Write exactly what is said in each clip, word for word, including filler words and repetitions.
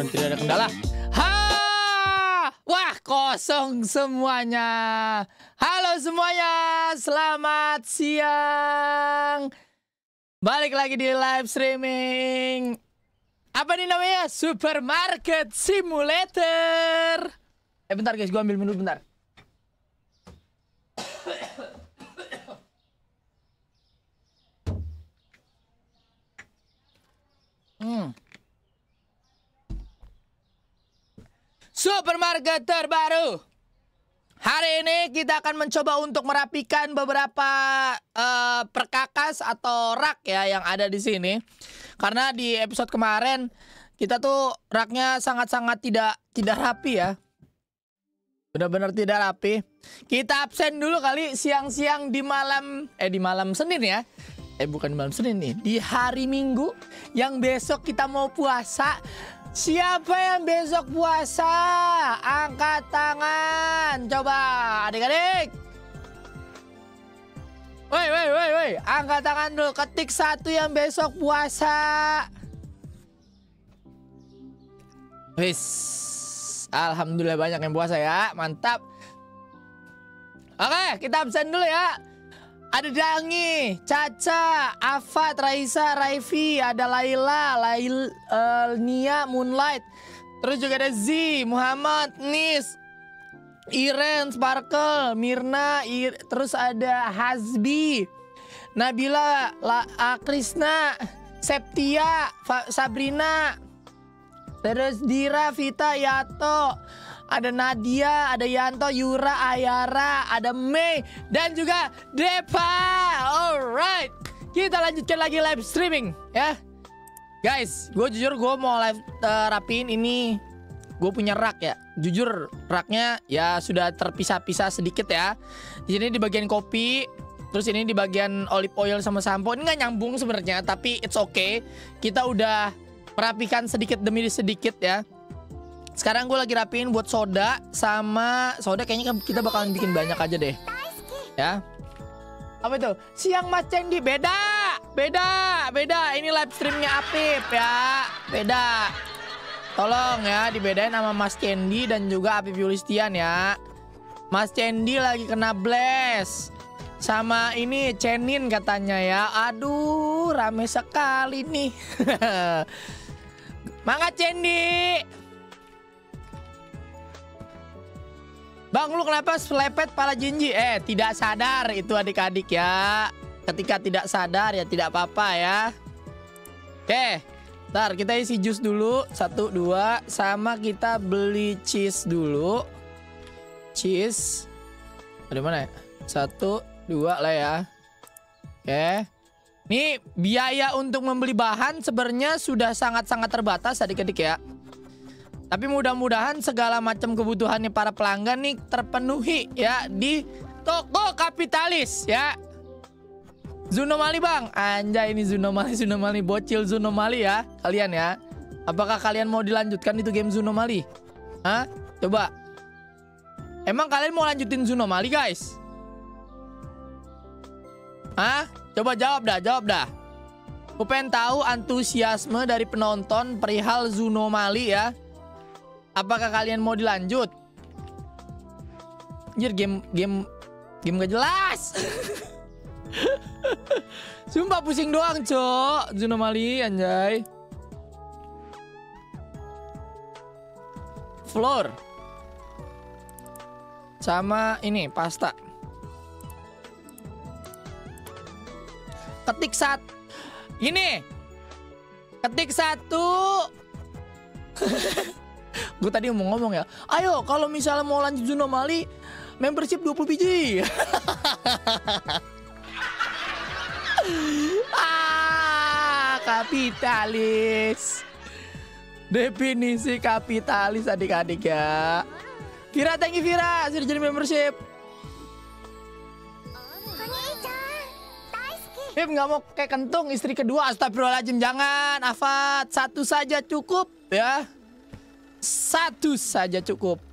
mudah-mudahan tidak ada kendala. Ha! Wah, kosong semuanya. Halo semuanya, selamat siang. Balik lagi di live streaming. Apa nih namanya? Supermarket Simulator. Eh bentar guys, gua ambil minum bentar. Hmm. Supermarket terbaru. Hari ini kita akan mencoba untuk merapikan beberapa uh, perkakas atau rak ya yang ada di sini. Karena di episode kemarin kita tuh raknya sangat-sangat tidak tidak rapi ya. Benar-benar tidak rapi. Kita absen dulu kali siang-siang di malam eh di malam Senin ya. Eh bukan di malam Senin nih, di hari Minggu yang besok kita mau puasa. Siapa yang besok puasa? Angkat tangan. Coba adik-adik. Woi, woi, woi, woi. Angkat tangan dulu. Ketik satu yang besok puasa. Wis. Alhamdulillah banyak yang puasa ya. Mantap. Oke, kita absen dulu ya. Ada Dangi, Caca, Afat, Raisa, Raifi, ada Laila, Lail, uh, Nia, Moonlight. Terus juga ada Z, Muhammad, Nis, Iren, Sparkle, Mirna, Ir, terus ada Hazbi, Nabila, La, uh, Krisna, Septia, Fa, Sabrina, terus Dira, Vita, Yato. Ada Nadia, ada Yanto, Yura, Ayara, ada Mei, dan juga Depa. Alright, kita lanjutkan lagi live streaming ya. Guys, gue jujur gue mau live uh, rapiin ini. Gue punya rak ya. Jujur raknya ya sudah terpisah-pisah sedikit ya. Di sini di bagian kopi, terus ini di bagian olive oil sama sampo. Ini nggak nyambung sebenarnya, tapi it's okay. Kita udah merapikan sedikit demi sedikit ya. Sekarang gue lagi rapiin buat soda sama soda, kayaknya kita bakalan bikin banyak aja deh. Ya. Apa itu? Siang Mas Cendi. Beda. Beda. Beda. Ini live streamnya Apip ya. Beda. Tolong ya dibedain sama Mas Cendi dan juga Apip Yulistian ya. Mas Cendi lagi kena blast. Sama ini Cenin katanya ya. Aduh rame sekali nih. Mangga Cendi. Bang, lu kenapa selepet pala Jinji? Eh, tidak sadar itu adik-adik ya. Ketika tidak sadar ya tidak apa-apa ya. Oke, ntar kita isi jus dulu. Satu, dua. Sama kita beli cheese dulu. Cheese. Ada mana ya? Satu, dua lah ya. Oke. Nih, biaya untuk membeli bahan sebenarnya sudah sangat-sangat terbatas adik-adik ya. Tapi mudah-mudahan segala macam kebutuhannya para pelanggan nih terpenuhi ya di toko kapitalis ya. Zunomali bang, anjay ini Zunomali, Zunomali bocil Zunomali ya kalian ya. Apakah kalian mau dilanjutkan itu game Zunomali? Hah? Coba. Emang kalian mau lanjutin Zunomali guys? Hah? Coba jawab dah, jawab dah. Aku pengen tahu antusiasme dari penonton perihal Zunomali ya. Apakah kalian mau dilanjut? Anjir game game game gak jelas. Sumpah pusing doang, cok. Zunomali anjay. Flour. Sama ini pasta. Ketik satu. Ini. Ketik satu. Gue tadi mau ngomong ya, ayo kalau misalnya mau lanjut Zunomali, membership dua puluh biji. Ah, kapitalis. Definisi kapitalis adik-adik ya. Vira, thank you Vira, sudah jadi membership. Beb nggak mau kayak kentung istri kedua, astagfirullahaladzim, jangan. Afat, satu saja cukup ya. Satu saja cukup.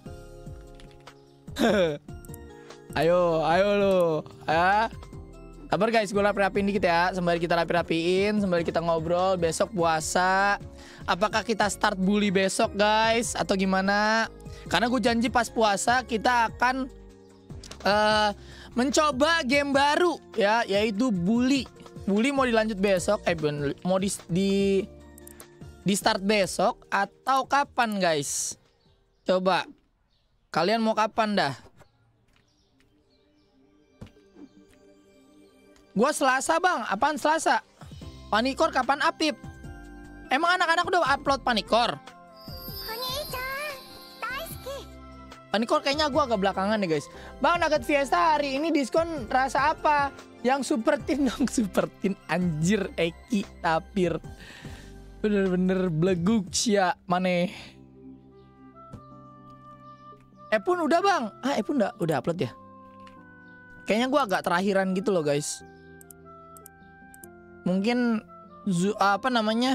Ayo, ayo lo, ya. Sabar guys, gue rapi-rapiin dikit ya. Sembari kita rapi-rapiin, sembari kita ngobrol. Besok puasa. Apakah kita start bully besok guys? Atau gimana? Karena gue janji pas puasa kita akan uh, mencoba game baru ya, yaitu bully. Bully mau dilanjut besok. Eh mau di, di, di start besok atau kapan guys? Coba. Kalian mau kapan dah? Gua Selasa bang, apaan Selasa? Panikor kapan Apip? Emang anak-anak udah upload Panikor? Panikor kayaknya gua agak belakangan nih guys. Bang Nugget Fiesta hari ini diskon rasa apa? Yang super tin dong, super tin anjir Eki Tapir. Bener-bener beleguk sia maneh. Epun udah bang. Ah Epun udah, udah upload ya? Kayaknya gua agak terakhiran gitu loh guys. Mungkin apa namanya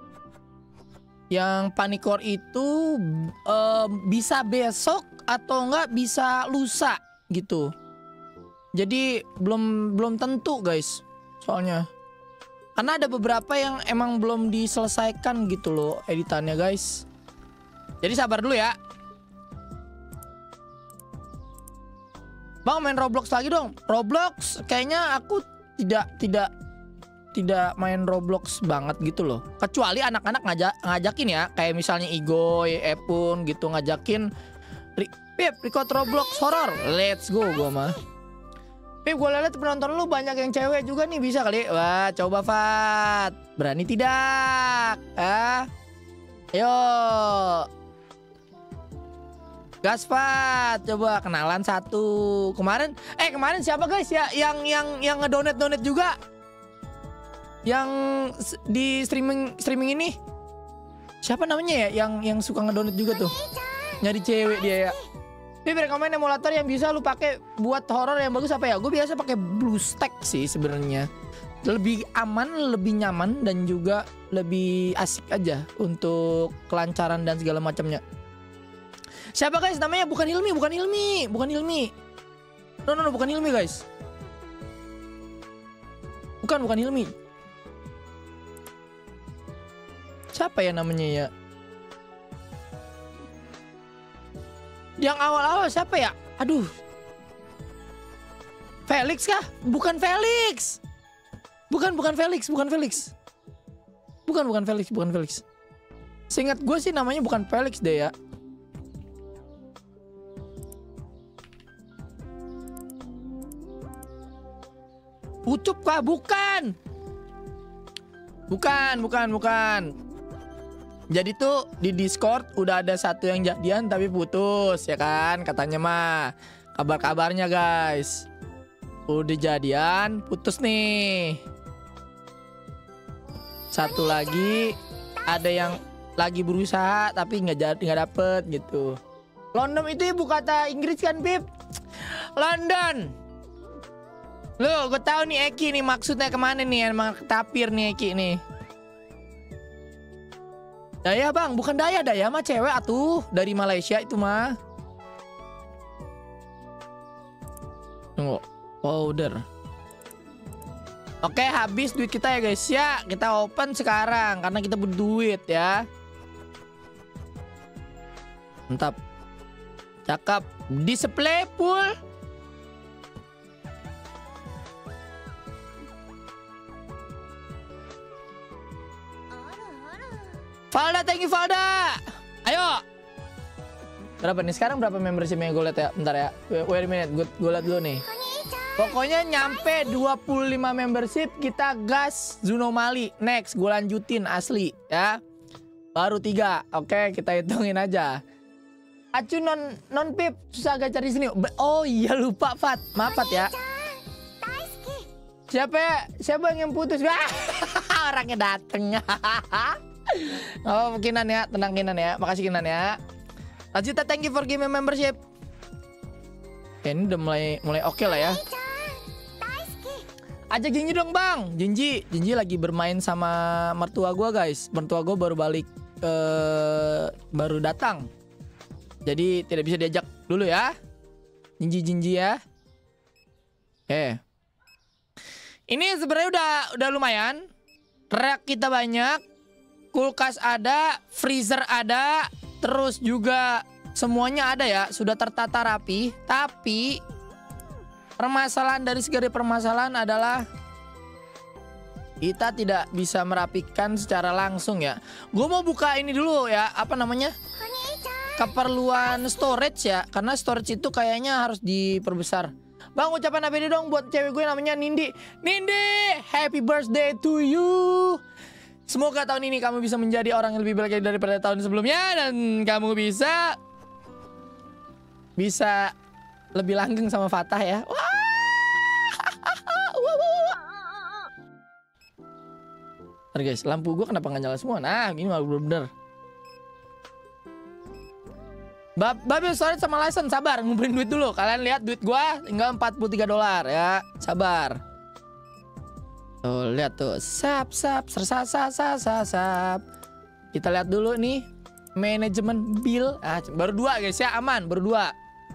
yang Panikor itu uh, bisa besok atau enggak bisa lusa gitu. Jadi belum belum tentu guys. Soalnya karena ada beberapa yang emang belum diselesaikan gitu loh editannya guys. Jadi sabar dulu ya. Bang main Roblox lagi dong. Roblox kayaknya aku tidak tidak tidak main Roblox banget gitu loh. Kecuali anak-anak ngajak ngajakin ya, kayak misalnya Igoy, Epun gitu ngajakin, Pip, record Roblox horror. Let's go gua mah. Pip, gue liat penonton lu banyak yang cewek juga nih, bisa kali. Wah, coba Fat. Berani tidak? Ah. Ayo. Gas Fat, coba kenalan satu. Kemarin eh kemarin siapa guys ya yang yang yang ngedonate-donate juga? Yang di streaming streaming ini siapa namanya ya yang yang suka ngedonate juga tuh, nyari cewek dia ya. Tapi rekomend emulator yang bisa lu pakai buat horor yang bagus apa ya? Gue biasa pakai BlueStack sih sebenarnya, lebih aman, lebih nyaman dan juga lebih asik aja untuk kelancaran dan segala macamnya. Siapa guys namanya? Bukan Hilmi, bukan Hilmi, bukan Hilmi. No no no bukan Hilmi guys. Bukan bukan Hilmi. Siapa ya namanya ya? Yang awal-awal siapa ya? Aduh. Felix kah? Bukan Felix. Bukan bukan Felix, bukan Felix. Bukan bukan Felix, bukan Felix. Seingat gue sih namanya bukan Felix deh ya. Ucup kah? Bukan. Bukan, bukan, bukan. Jadi tuh di Discord udah ada satu yang jadian tapi putus ya kan katanya mah. Kabar-kabarnya guys. Udah jadian putus nih. Satu lagi ada yang lagi berusaha tapi nggak jadi nggak dapet gitu. London itu ibu kata Inggris kan Pip? London. Loh gue tahu nih Eki nih maksudnya kemana nih emang tapir nih Eki nih. Daya bang, bukan Daya, Daya mah cewek atuh dari Malaysia itu mah. Tunggu, powder. Oke habis duit kita ya guys ya, kita open sekarang karena kita berduit ya. Mantap, cakep. Display full. Valda, thank you Valda. Ayo. Berapa nih sekarang, berapa membershipnya gue liat ya. Bentar ya, wait a minute, gue, gue liat dulu nih. Pokoknya nyampe dua puluh lima membership kita gas Zunomali. Next, gue lanjutin asli ya. Baru tiga, oke kita hitungin aja. Acu non non Pip, susah agak cari sini. Oh iya lupa Fat, maaf Fat ya. Siapa ya? Siapa yang putus? Orangnya dateng. Oh Kinan ya, tenang Kinan ya, makasih Kinan ya. Lanjutnya thank you for game membership. Ya, ini udah mulai mulai oke okay lah ya. Ajak Jinji dong bang. Jinji, Jinji lagi bermain sama mertua gue guys. Mertua gue baru balik, uh, baru datang. Jadi tidak bisa diajak dulu ya. Jinji Jinji ya. Oke. Okay. Ini sebenarnya udah udah lumayan. Rak kita banyak, kulkas ada, freezer ada, terus juga semuanya ada ya, sudah tertata rapi. Tapi permasalahan dari segala permasalahan adalah kita tidak bisa merapikan secara langsung ya. Gue mau buka ini dulu ya, apa namanya? Keperluan storage ya, karena storage itu kayaknya harus diperbesar. Bang, ucapan apa ini dong buat cewek gue namanya Nindi. Nindi, happy birthday to you. Semoga tahun ini kamu bisa menjadi orang yang lebih baik daripada tahun sebelumnya. Dan kamu bisa Bisa lebih langgeng sama Fatah ya. Wah. Ntar guys, lampu gue kenapa nggak nyala semua? Nah, gini malah bener-bener. Babi storage sama license, sabar, ngumpulin duit dulu. Kalian lihat duit gua tinggal empat puluh tiga dolar ya. Sabar. Tuh, lihat tuh. Sap sap sap sap sap sap sap. Kita lihat dulu nih manajemen bill. Ah, baru dua guys ya, aman, baru dua.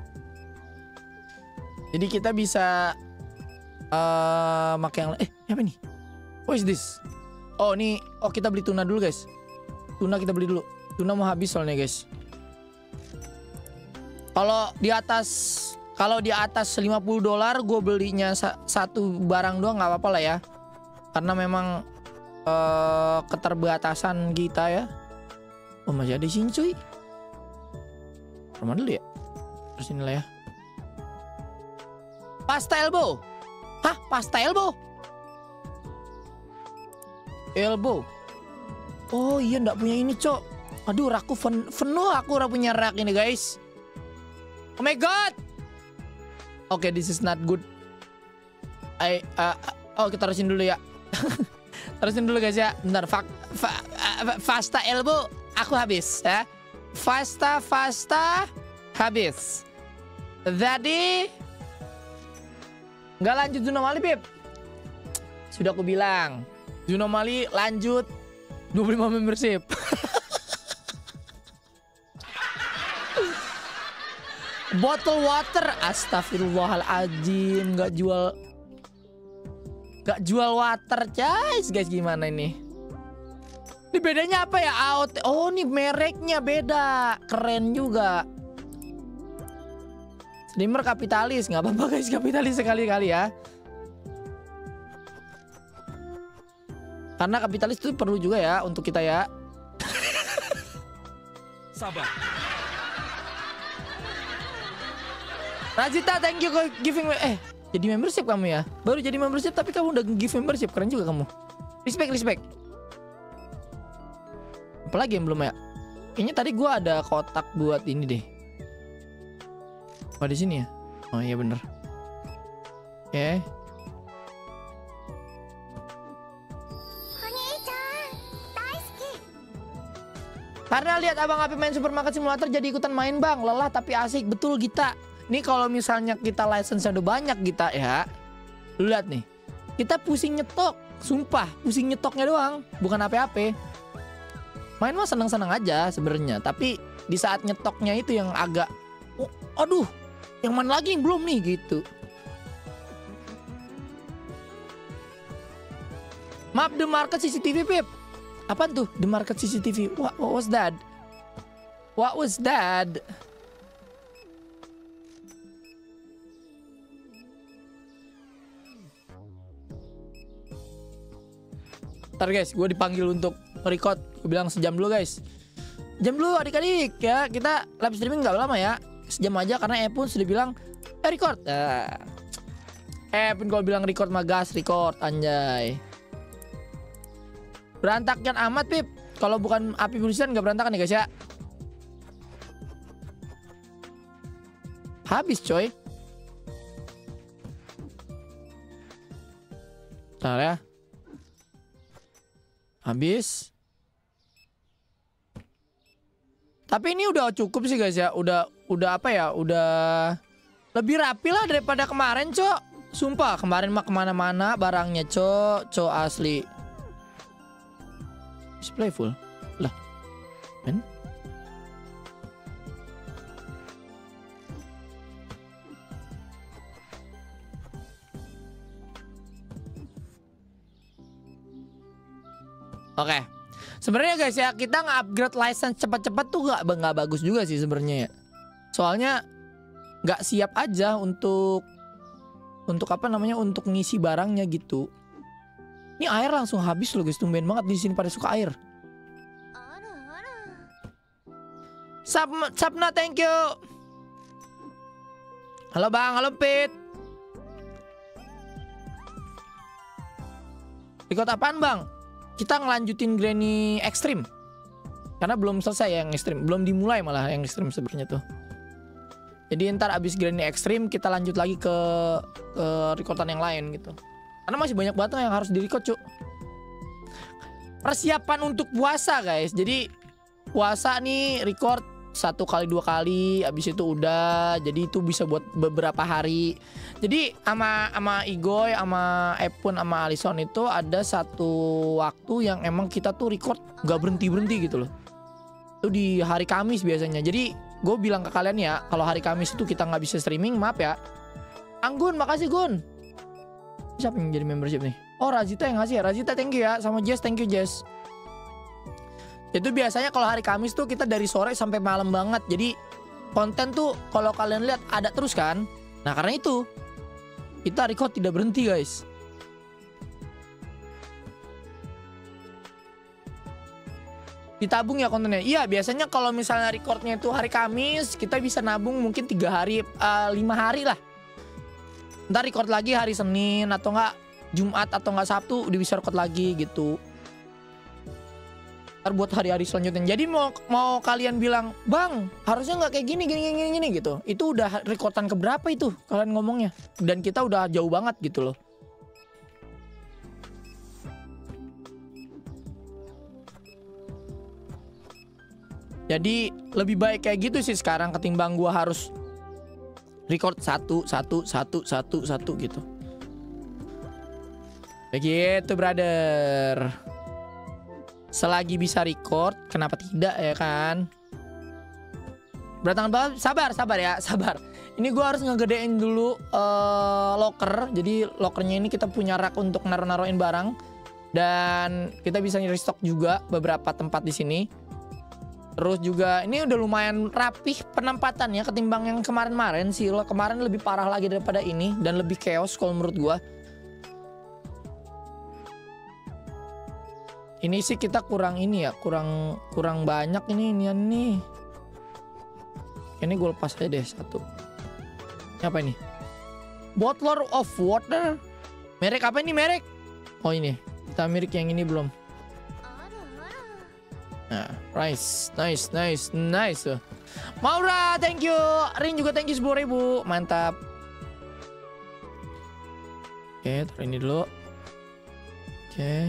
Jadi kita bisa uh, make yang eh apa nih? What is this? Oh, nih, oh kita beli tuna dulu guys. Tuna kita beli dulu. Tuna mau habis soalnya guys. Kalau di atas kalau di atas lima puluh dolar gue belinya sa satu barang doang nggak apa-apa lah ya. Karena memang uh, keterbatasan kita ya. Oh, masih ada sini cuy. Kemana dulu ya? Terus inilah ya. Pasta elbow. Hah? Pasta elbow? Elbow. Oh iya, nggak punya ini cok. Aduh, rakku penuh aku udah punya rak ini guys. Oh my god. Oke, okay, this is not good. I uh, oh kita taruhin dulu ya. Taruhin dulu guys ya. Bentar, fa, fa, uh, Fasta elbow aku habis ya. Fasta Fasta habis. Jadi nggak lanjut Zunomali Pip. Sudah aku bilang Zunomali lanjut dua puluh lima membership. Bottle water, astagfirullahaladzim, nggak jual, nggak jual water, guys, guys gimana ini? Ini bedanya apa ya? A O T, oh nih mereknya beda, keren juga. Streamer kapitalis, nggak apa-apa guys, kapitalis sekali-kali ya. Karena kapitalis itu perlu juga ya untuk kita ya. Sabar. Rajita, thank you for giving eh jadi membership kamu ya. Baru jadi membership tapi kamu udah give membership, keren juga kamu. Respect, respect. Apalagi yang belum ya? Kayaknya tadi gua ada kotak buat ini deh. Oh, di sini ya? Oh iya bener. Oke. Okay. Karena lihat Abang Api main Supermarket Simulator jadi ikutan main bang. Lelah tapi asik, betul Gita. Nih kalau misalnya kita license udah banyak kita ya, lu lihat nih, kita pusing nyetok, sumpah pusing nyetoknya doang, bukan apa-apa. Main mah seneng-seneng aja sebenarnya, tapi di saat nyetoknya itu yang agak, oh, aduh, yang mana lagi yang belum nih gitu. Map the market C C T V Pip, apaan tuh the market C C T V? What, what was that? What was that? Ntar guys, gue dipanggil untuk record. Gue bilang sejam dulu guys. Jam dulu adik-adik ya. Kita live streaming gak lama ya. Sejam aja karena Epun sudah bilang eh record. Nah, Epun kalau bilang record mah gas record anjay. Berantakan amat Pip. Kalau bukan api perusahaan gak berantakan nih guys ya. Habis coy. Bentar ya. Habis. Tapi ini udah cukup sih guys ya. Udah udah apa ya? Udah lebih rapi lah daripada kemarin, Cok. Sumpah, kemarin mah kemana-mana barangnya, Cok. Cok asli. Display full. Lah. Men. Oke. Sebenarnya guys ya, kita nge-upgrade license cepat-cepat tuh nggak nggak bagus juga sih sebenarnya ya. Soalnya nggak siap aja untuk untuk apa namanya untuk ngisi barangnya gitu. Ini air langsung habis loh guys, tumben banget di sini pada suka air. Sap, Sapna, thank you. Halo Bang, halo Pit. Record apaan Bang? Kita ngelanjutin Granny Extreme. Karena belum selesai yang Extreme, belum dimulai malah yang Extreme sebenarnya tuh. Jadi ntar abis Granny Extreme kita lanjut lagi ke, ke recordan yang lain gitu. Karena masih banyak banget yang harus di-record cuk. Persiapan untuk puasa guys. Jadi puasa nih record satu kali dua kali, abis itu udah. Jadi itu bisa buat beberapa hari. Jadi sama sama Igoy, sama Epun, sama Alison itu ada satu waktu yang emang kita tuh record nggak berhenti berhenti gitu loh. Itu di hari Kamis biasanya. Jadi gue bilang ke kalian ya, kalau hari Kamis itu kita nggak bisa streaming, maaf ya. Anggun, makasih Gun. Siapa yang jadi membership nih? Oh Razita yang ngasih ya. Razita thank you ya. Sama Jess thank you Jess. Itu biasanya kalau hari Kamis tuh kita dari sore sampai malam banget. Jadi konten tuh kalau kalian lihat ada terus kan. Nah karena itu kita record tidak berhenti guys. Ditabung ya kontennya. Iya biasanya kalau misalnya recordnya itu hari Kamis, kita bisa nabung mungkin tiga hari, uh, lima hari lah. Ntar record lagi hari Senin atau enggak Jumat atau enggak Sabtu udah bisa record lagi gitu. Ntar buat hari-hari selanjutnya. Jadi mau mau kalian bilang, Bang harusnya nggak kayak gini gini gini gini gitu. Itu udah rekordan keberapa itu kalian ngomongnya. Dan kita udah jauh banget gitu loh. Jadi lebih baik kayak gitu sih sekarang ketimbang gua harus record satu satu satu satu satu gitu. Begitu brother. Selagi bisa record, kenapa tidak ya kan? Berantakan banget, sabar, sabar ya, sabar. Ini gue harus ngegedein dulu uh, locker. Jadi lockernya ini kita punya rak untuk naruh-naruhin barang. Dan kita bisa restock juga beberapa tempat di sini. Terus juga ini udah lumayan rapih penempatannya ketimbang yang kemarin-kemarin sih. Kemarin lebih parah lagi daripada ini dan lebih chaos kalau menurut gue. Ini sih kita kurang ini ya, kurang kurang banyak ini inian nih. Ini gue lepas aja deh satu. Ini apa ini? Bottler of water. Merek apa ini merek? Oh ini. Kita merek yang ini belum. Nah, nice, nice, nice, nice. Maura, thank you. Rin juga thank you sepuluh ribu. Mantap. Oke, taruh ini dulu. Oke.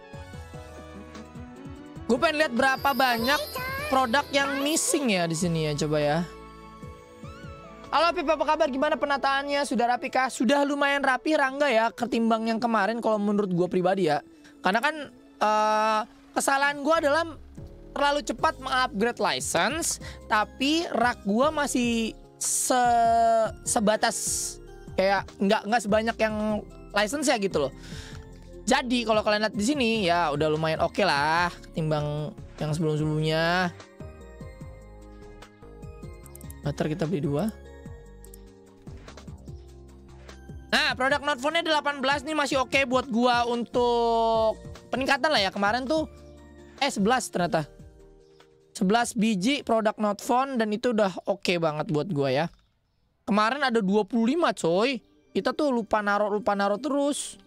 Gue pengen lihat berapa banyak produk yang missing ya di sini ya, coba ya. Halo Pip, apa kabar? Gimana penataannya? Sudah rapi kah? Sudah lumayan rapi Rangga ya, ketimbang yang kemarin kalau menurut gue pribadi ya. Karena kan uh, kesalahan gue adalah terlalu cepat mengupgrade license, tapi rak gue masih se sebatas kayak nggak nggak sebanyak yang license ya gitu loh. Jadi kalau kalian lihat di sini ya udah lumayan oke okay lah ketimbang yang sebelum-sebelumnya. Bater kita beli dua. Nah, produk Note Phone-nya delapan belas nih masih oke okay buat gua untuk peningkatan lah ya. Kemarin tuh eh sebelas ternyata. sebelas biji produk Note Phone dan itu udah oke okay banget buat gua ya. Kemarin ada dua puluh lima coy. Kita tuh lupa naruh lupa naruh terus.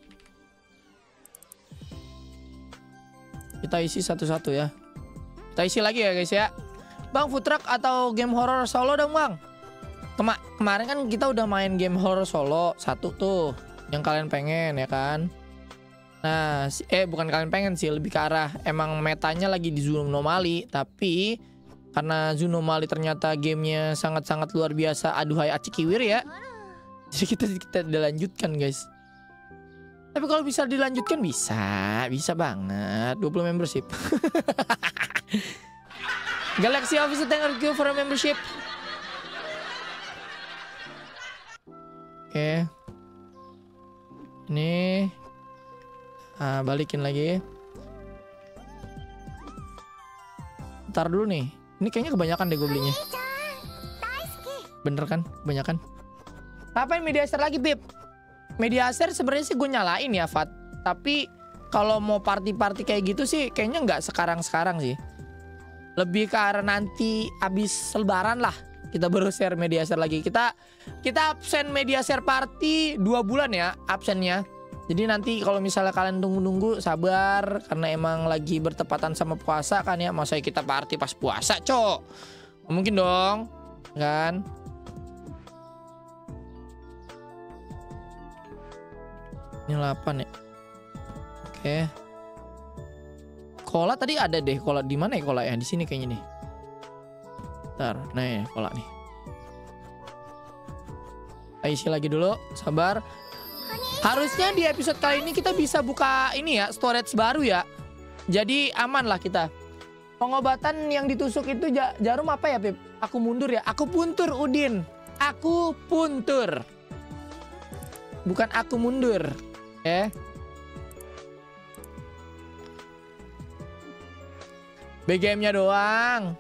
Kita isi satu-satu ya. Kita isi lagi ya guys ya. Bang, food truck atau game horror solo dong bang? Kema kemarin kan kita udah main game horror solo satu tuh yang kalian pengen ya kan. Nah eh bukan kalian pengen sih, lebih ke arah emang metanya lagi di Zunomali. Tapi karena Zunomali ternyata gamenya sangat-sangat luar biasa, aduhai acikiwir ya. Jadi kita kita udah lanjutkan guys. Tapi kalau bisa dilanjutkan bisa, bisa banget. dua puluh membership. Galaxy Office thank you for a membership. Oke. Ini ah, balikin lagi. Ntar dulu nih. Ini kayaknya kebanyakan deh gue belinya. Bener kan? Kebanyakan. Ngapain media share lagi, Bib? Media share sebenarnya sih gue nyalain ya, Fat. Tapi kalau mau party-party kayak gitu sih kayaknya nggak sekarang-sekarang sih. Lebih ke arah nanti abis lebaran lah. Kita baru share media share lagi. Kita kita absen media share party dua bulan ya absennya. Jadi nanti kalau misalnya kalian tunggu-nunggu sabar. Karena emang lagi bertepatan sama puasa kan ya. Masa kita party pas puasa, cok? Mungkin dong. Kan? Ini delapan ya. Oke. Cola tadi ada deh. Cola di mana ya cola ya? Di sini kayaknya nih. Ntar, nih cola nih. Ayo isi lagi dulu, sabar. Harusnya di episode kali ini kita bisa buka ini ya, storage baru ya. Jadi aman lah kita. Pengobatan yang ditusuk itu jarum apa ya, Pip? Aku mundur ya. Aku puntur, Udin. Aku puntur. Bukan aku mundur. Eh. B G M-nya doang.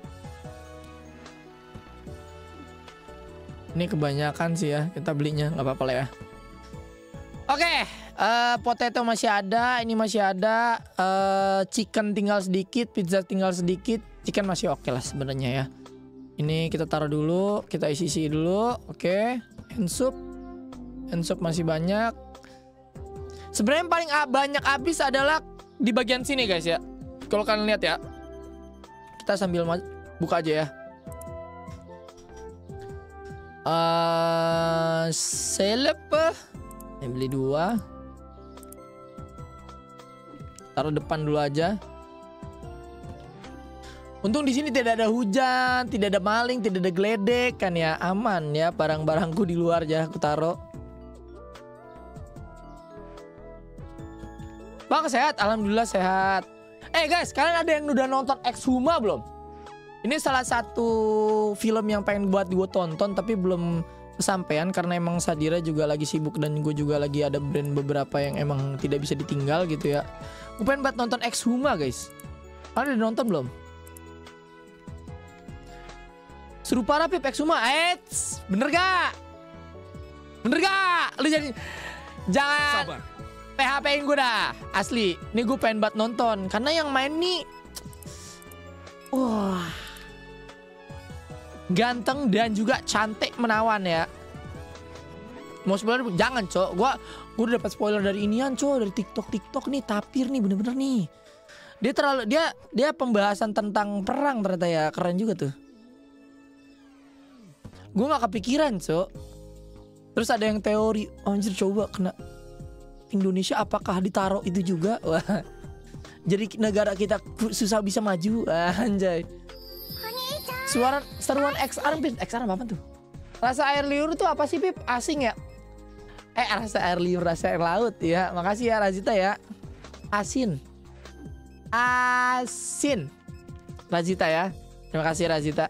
Ini kebanyakan sih ya. Kita belinya, nggak apa-apa lah ya. Oke, okay, uh, potato masih ada, ini masih ada, uh, chicken tinggal sedikit, pizza tinggal sedikit, chicken masih oke okay lah sebenarnya ya. Ini kita taruh dulu, kita isi-isi dulu, oke. Okay. Hand soup, hand soup masih banyak. Sebenarnya yang paling banyak habis adalah di bagian sini guys ya. Kalau kalian lihat ya, kita sambil buka aja ya. Uh, selep. Ini beli dua. Taruh depan dulu aja. Untung di sini tidak ada hujan, tidak ada maling, tidak ada geledek kan ya, aman ya, barang-barangku di luar aja aku taruh. Bang sehat, alhamdulillah sehat. Eh guys, kalian ada yang udah nonton Exhuma belum? Ini salah satu film yang pengen buat gue tonton tapi belum kesampaian karena emang Sadira juga lagi sibuk dan gue juga lagi ada brand beberapa yang emang tidak bisa ditinggal gitu ya. Gue pengen buat nonton Exhuma guys. Kalian udah nonton belum? Seru parah Pip Exhuma. Eits, bener gak? Bener gak? Lu jadi jangan Sabar. P H P-in gue dah. Asli, ini gue pengen buat nonton karena yang main nih wah, ganteng dan juga cantik menawan ya. Mau spoiler jangan cok. Gua gua udah dapat spoiler dari inian cok, dari TikTok TikTok nih, tapir nih bener-bener nih. Dia terlalu dia dia pembahasan tentang perang ternyata ya, keren juga tuh. Gua nggak kepikiran cok. Terus ada yang teori, oh, anjir coba kena Indonesia apakah ditaruh itu juga? Wah. Jadi negara kita susah bisa maju, anjay. Suara seruan X R, Pip. X R apa tuh? Rasa air liur tuh apa sih, Pip? Asing ya? Eh, rasa air liur, rasa air laut ya. Makasih ya Razita ya. Asin. Asin. Razita ya. Terima kasih Razita.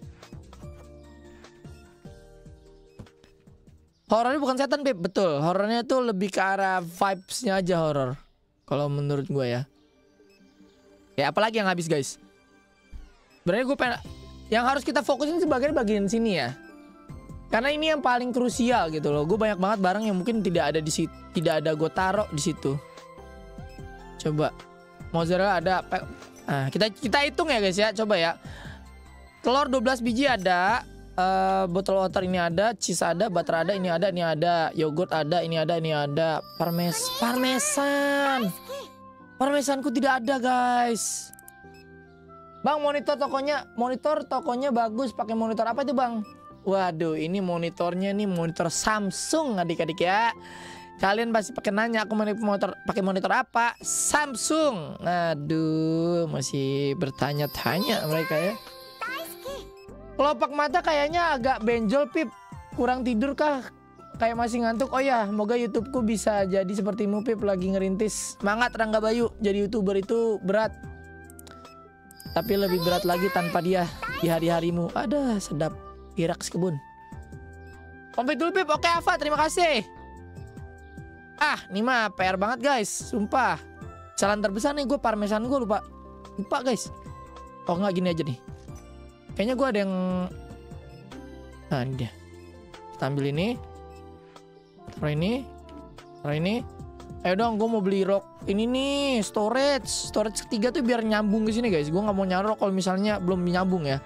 Horornya bukan setan, Pip. Betul. Horornya tuh lebih ke arah vibes-nya aja horor. Kalau menurut gue ya. Ya apalagi yang habis guys. Sebenarnya gue pengen, yang harus kita fokusin sebagai bagian sini ya. Karena ini yang paling krusial gitu loh. Gue banyak banget barang yang mungkin tidak ada di situ, tidak ada gue taruh di situ. Coba mozzarella ada. Nah, kita kita hitung ya guys ya. Coba ya. Telur dua belas biji ada. Uh, botol water ini ada. Cheese ada. Butter ada. Ini ada. Ini ada. Yogurt ada. Ini ada. Ini ada. Parmes parmesan. Parmesanku tidak ada guys. Bang monitor tokonya, monitor tokonya bagus. Pakai monitor apa itu bang? Waduh, ini monitornya nih monitor Samsung adik-adik ya. Kalian pasti pakai nanya aku monitor pakai monitor apa? Samsung. Aduh, masih bertanya-tanya mereka ya. Kelopak mata kayaknya agak benjol Pip. Kurang tidur kah? Kayak masih ngantuk. Oh ya, semoga YouTubeku bisa jadi sepertimu Pip, lagi ngerintis. Semangat Rangga Bayu, jadi YouTuber itu berat. Tapi lebih berat lagi tanpa dia di hari-harimu. Ada sedap irak sekebun. Komplit dulu Pip. Oke Ava, terima kasih. Ah, ini mah P R banget guys, sumpah. Kesalahan terbesar nih gue, parmesan gue lupa. Lupa guys. Oh enggak, gini aja nih. Kayaknya gue ada yang... Nah ini dia. Kita ambil ini. Taruh ini. Taruh ini. Ayo dong, gue mau beli rock. Ini nih, storage. Storage ketiga tuh biar nyambung ke sini guys. Gue nggak mau nyarok kalau misalnya belum nyambung ya.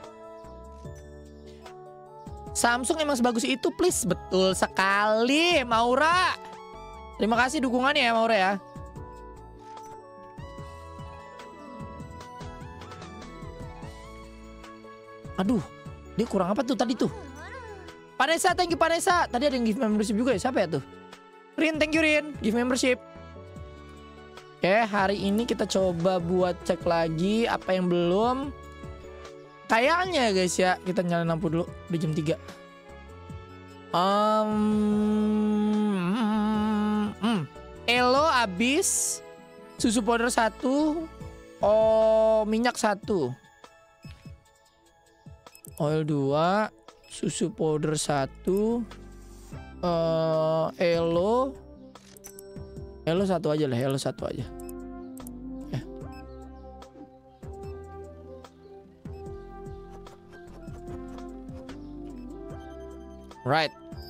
Samsung emang sebagus itu, please. Betul sekali, Maura. Terima kasih dukungannya ya, Maura ya. Aduh, dia kurang apa tuh tadi tuh? Vanessa, thank you Vanessa. Tadi ada yang give membership juga ya, siapa ya tuh? Rin, thank you Rin, give membership. Oke, hari ini kita coba buat cek lagi apa yang belum. Kayaknya guys ya, kita nyalain lampu dulu, udah jam tiga. Um, hmm. Elo habis, susu powder satu, oh minyak satu. Oil dua, susu powder satu, uh, elo, elo satu aja lah, elo satu aja. Eh. Right.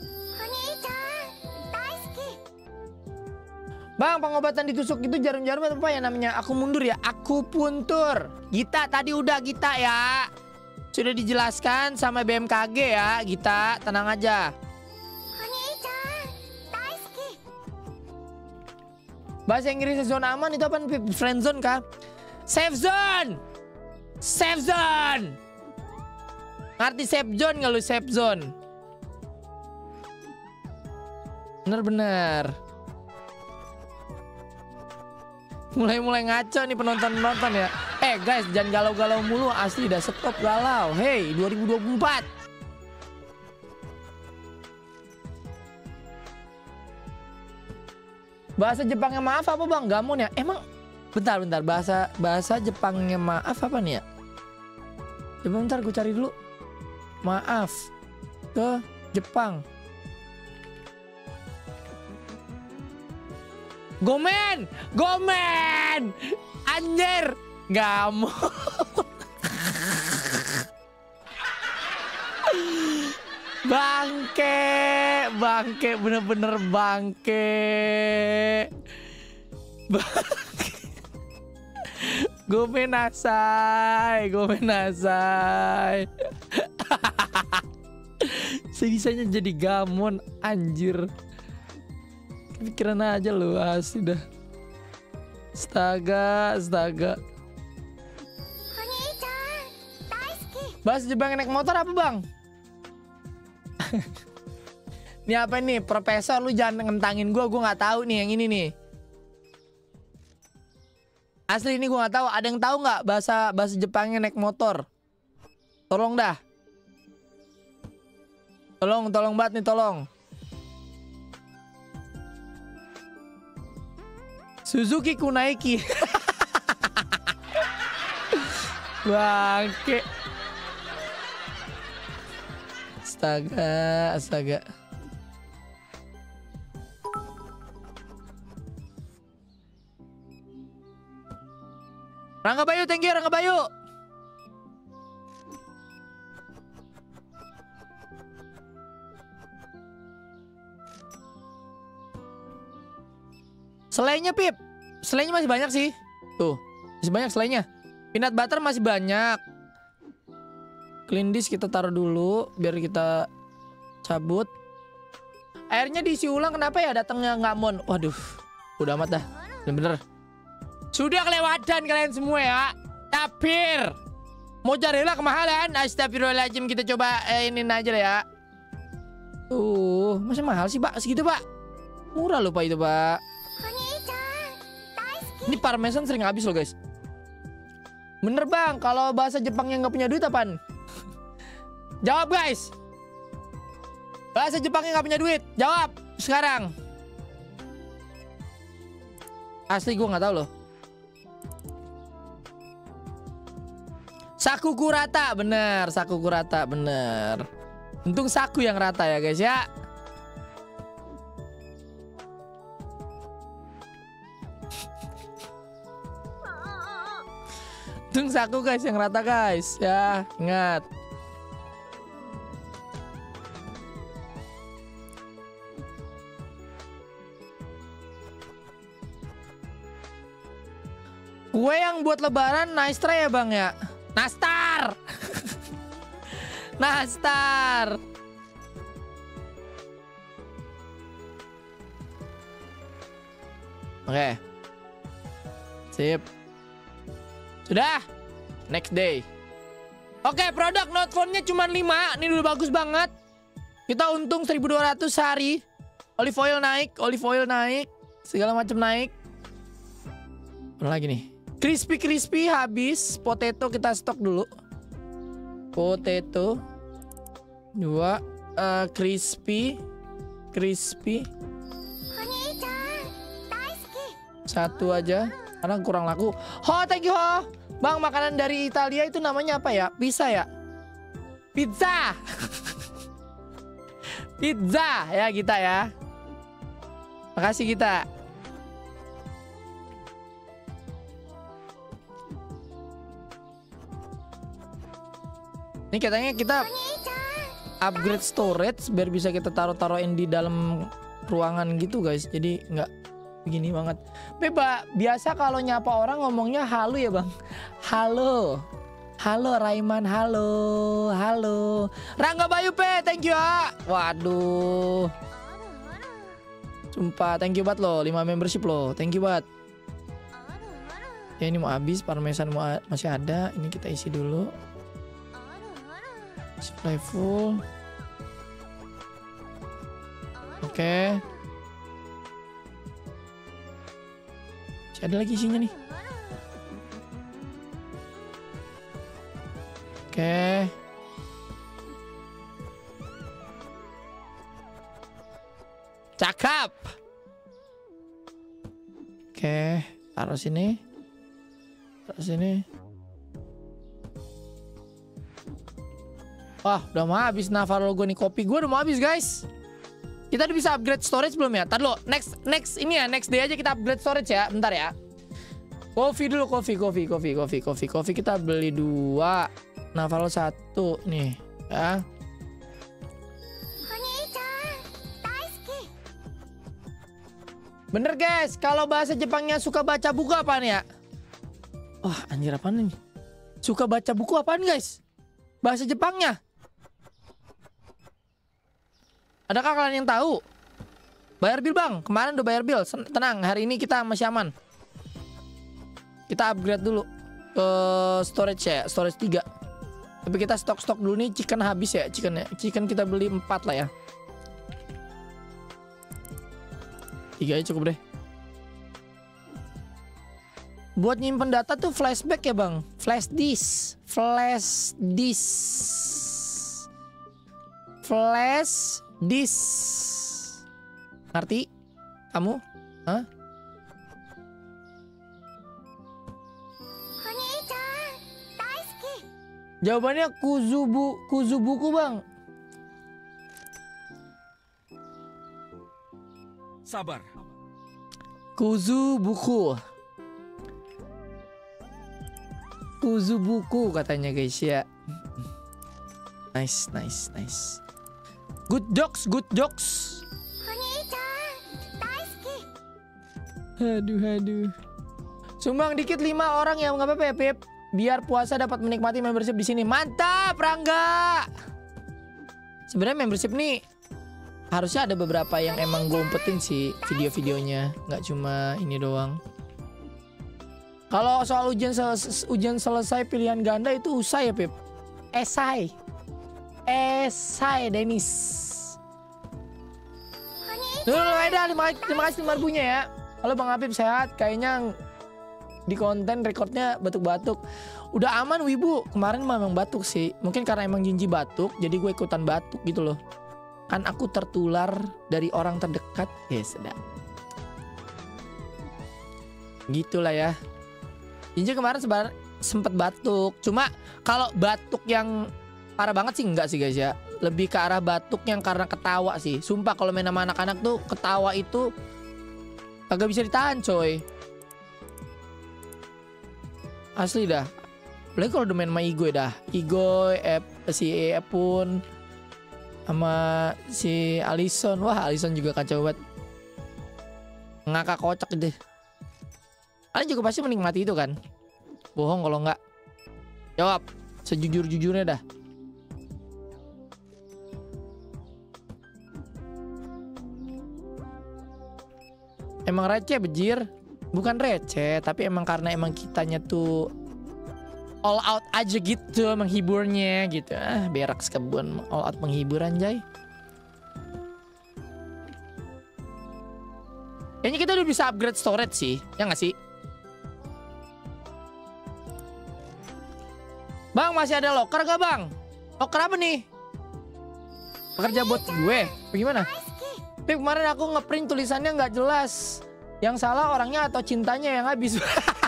Bang, pengobatan ditusuk itu jarum-jarum apa ya namanya? Aku mundur ya, aku puntur. Gita tadi udah Gita ya. Sudah dijelaskan sama B M K G ya, Gita, tenang aja. Bahasa Inggrisnya zona aman itu apa? Friend zone kah? Safe zone. Safe zone. Ngerti safe zone nggak lu, safe zone? Bener-bener. Mulai-mulai ngaco nih penonton-penonton ya. Eh guys, jangan galau-galau mulu, asli dah, stop galau. Hey, dua ribu dua puluh empat. Bahasa Jepangnya maaf apa bang? Gamon ya? Emang bentar bentar bahasa bahasa Jepangnya maaf apa nih ya? Coba bentar gue cari dulu. Maaf ke Jepang. Gomen, gomen, anjir, gamon. Bangke, bangke, bener-bener bangke. Bangke. Gomen nasai, gomen nasai. Sebisanya jadi gamon, anjir. Pikiran aja lu, asli dah. Astaga, astaga. Bahas Jepang naik motor apa bang? Ini apa nih, Profesor, lu jangan ngentangin gue, gue nggak tahu nih yang ini nih. Asli ini gue nggak tahu. Ada yang tahu nggak bahasa bahasa Jepangnya naik motor? Tolong dah. Tolong, tolong banget nih, tolong. Suzuki Kunaiki. Bangke. Astaga, astaga. Rangga Bayu, thank you Rangga Bayu. Selainya Pip, selainya masih banyak sih. Tuh, masih banyak selainya. Peanut butter masih banyak. Clean dish kita taruh dulu biar kita cabut. Airnya diisi ulang, kenapa ya datangnya nggak mon? Waduh, udah amat dah. Bener-bener. Sudah kelewatan kalian semua ya. Tapir. Mozzarella kemahalan. Astagfirullahaladzim, kita coba eh, ini aja ya. Tuh, masa mahal sih Pak? Segitu Pak? Murah loh Pak itu Pak. Ini parmesan sering habis loh guys. Bener bang, kalau bahasa Jepang yang nggak punya duit apaan? Jawab guys. Bahasa Jepang yang nggak punya duit, jawab sekarang. Asli gue nggak tahu loh. Sakuku rata, bener. Sakuku rata, bener. Untung saku yang rata ya guys ya. Untung saku guys yang rata guys. Ya, ingat. Kue yang buat lebaran nice try ya bang ya. Nastar. Nastar. Oke. Sip. Sudah. Next day. Oke, produk note phone-nya cuma lima. Ini dulu bagus banget. Kita untung seribu dua ratus sehari. Olive oil naik, olive oil naik, segala macam naik. Apa lagi nih? Crispy crispy habis. Potato kita stok dulu. Potato. Dua. Uh, crispy. Crispy. Satu aja. Karena kurang laku. Ho, thank you ho. Bang, makanan dari Italia itu namanya apa ya? Pizza ya? Pizza. Pizza ya kita ya. Makasih kita. Ini katanya kita upgrade storage biar bisa kita taruh-taruhin di dalam ruangan gitu guys. Jadi nggak begini banget. Beba, biasa kalau nyapa orang ngomongnya halo ya bang. Halo. Halo Raiman, halo. Halo. Rangga Bayu P, thank you ya. Waduh. Sumpah, thank you banget loh. lima membership loh. Thank you banget. Ya ini mau habis, parmesan mau masih ada. Ini kita isi dulu. Supply full. Oke. Okay. Masih ada lagi isinya nih. Oke. Okay. Cakep. Oke, okay. Taruh sini. Taruh sini. Wah, udah mau habis Navarro gue nih, kopi gue udah mau habis guys. Kita udah bisa upgrade storage belum ya? Ntar dulu, next next ini ya, next day aja kita upgrade storage ya. Bentar ya. Kopi dulu, kopi, kopi, kopi, kopi, kopi, kopi kita beli dua, Navarro satu nih, ya. Bener guys, kalau bahasa Jepangnya suka baca buku apaan ya? Wah, anjir apaan nih? Suka baca buku apaan guys? Bahasa Jepangnya? Adakah kalian yang tahu? Bayar bill bang, kemarin udah bayar bill. Tenang, hari ini kita masih aman. Kita upgrade dulu ke storage ya, storage tiga. Tapi kita stok-stok dulu nih, chicken habis ya, chicken ya. Chicken kita beli empat lah ya. Tiga aja cukup deh. Buat nyimpen data tuh flashback ya bang. Flash disk. Flash disk. Flash disk. Ngerti? Kamu? Hah? Jawabannya kuzubu, kuzubuku bang. Sabar. Kuzubuku. Kuzubuku katanya guys ya. Nice, nice, nice. Good jokes, good jokes. Aduh, aduh. Sumbang dikit lima orang yang nggak apa-apa ya, Pip. Biar puasa dapat menikmati membership di sini. Mantap, Rangga. Sebenarnya membership nih harusnya ada beberapa yang emang gue umpetin sih video-videonya, nggak cuma ini doang. Kalau soal ujian selesai, ujian selesai pilihan ganda itu usai ya, Pip. Esai. Esai, Dennis. Dulu Eda, terima kasih lima ribunya ya. Halo Bang Apip, sehat? Kayaknya di konten rekodnya batuk-batuk. Udah aman Wibu. Kemarin memang batuk sih. Mungkin karena emang Jinji batuk, jadi gue ikutan batuk gitu loh. Kan aku tertular dari orang terdekat. Ya sedap. Gitulah ya. Jinji kemarin sebar sempet batuk. Cuma kalau batuk yang parah banget sih enggak sih guys ya. Lebih ke arah batuk yang karena ketawa sih. Sumpah kalau main sama anak-anak tuh ketawa itu kagak bisa ditahan coy. Asli dah. Apalagi kalau udah main sama Igoy dah. Igoy, Ep, si Epun, sama si Alison. Wah, Alison juga kacau banget. Ngakak kocak deh. Kalian juga pasti menikmati itu kan? Bohong kalau enggak. Jawab sejujur-jujurnya dah. Emang receh bejir? Bukan receh, tapi emang karena emang kitanya tuh all out aja gitu menghiburnya gitu. Ah, berak sekebun all out menghibur anjay. Kayaknya kita udah bisa upgrade storage sih, ya nggak sih? Bang, masih ada locker gak bang? Locker apa nih? Pekerja buat gue? Bagaimana? Tapi kemarin aku ngeprint tulisannya nggak jelas. Yang salah orangnya atau cintanya yang habis.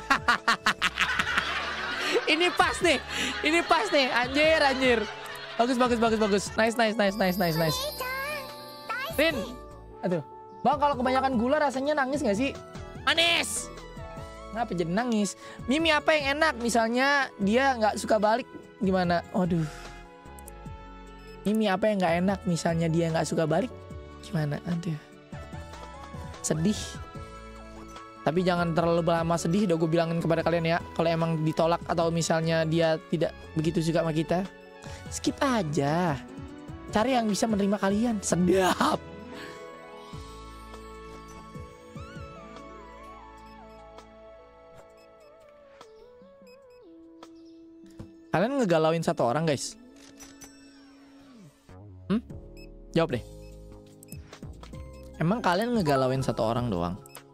Ini pas nih. Ini pas nih. Anjir, anjir. Bagus, bagus, bagus, bagus. Nice, nice, nice, nice, nice, nice. Rin. Aduh. Bang, kalau kebanyakan gula rasanya nangis gak sih? Manis. Kenapa jadi nangis? Mimi apa yang enak? Misalnya dia nggak suka balik gimana? Waduh. Mimi apa yang nggak enak? Misalnya dia nggak suka balik gimana? Aduh. Sedih. Tapi jangan terlalu lama sedih. Udah gue bilangin kepada kalian ya. Kalau emang ditolak atau misalnya dia tidak begitu suka sama kita, skip aja. Cari yang bisa menerima kalian. Sedap. Kalian ngegalauin satu orang guys? Hmm? Jawab deh. Emang kalian ngegalauin satu orang doang?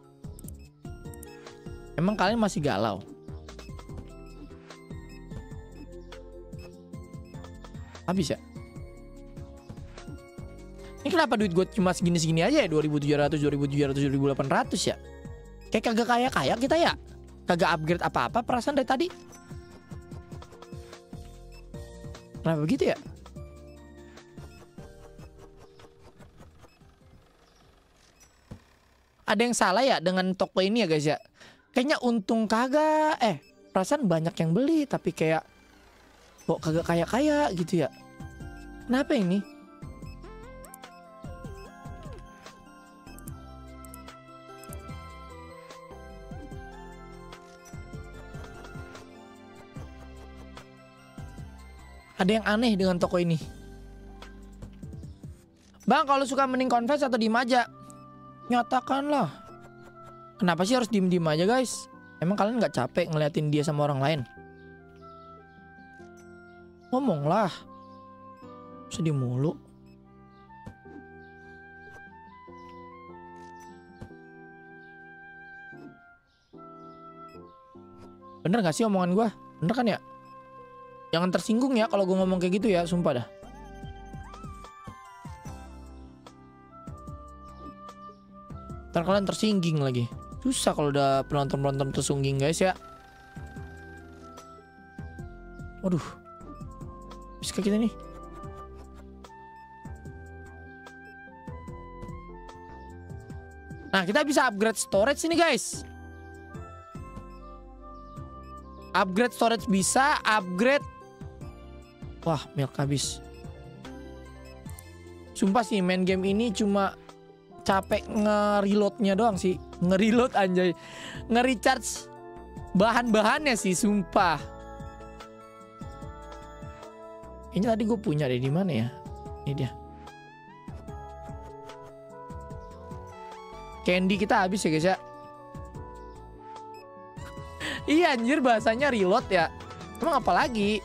Emang kalian masih galau? Habis ya? Ini kenapa duit gue cuma segini-segini aja ya? dua ribu tujuh ratus, dua ribu tujuh ratus, dua ribu delapan ratus ya? Kayak kagak kaya-kaya kita ya? Kagak upgrade apa-apa perasaan dari tadi. Kenapa begitu ya? Ada yang salah ya dengan toko ini ya guys ya? Kayaknya untung kagak. Eh, perasaan banyak yang beli tapi kayak kok kagak kaya-kaya gitu ya? Kenapa ini? Ada yang aneh dengan toko ini. Bang, kalau suka mending confess atau diem aja? Nyatakanlah. Kenapa sih harus diem-diem aja guys? Emang kalian gak capek ngeliatin dia sama orang lain? Ngomonglah. Sedih mulu. Bener gak sih omongan gue? Bener kan ya? Jangan tersinggung ya kalau gue ngomong kayak gitu ya, sumpah dah. Ntar kalian tersinggung lagi. Susah kalau udah penonton-penonton tersungging guys ya. Waduh. Bisa kita nih. Nah, kita bisa upgrade storage ini guys. Upgrade storage bisa, upgrade. Wah, milk habis. Sumpah sih main game ini cuma capek nge-reloadnya doang sih. Nge-reload anjay. Nge-recharge bahan-bahannya sih, sumpah. Ini tadi gue punya deh, di mana ya? Ini dia. Candy kita habis ya guys ya. Iya anjir, bahasanya reload ya. Emang apa lagi?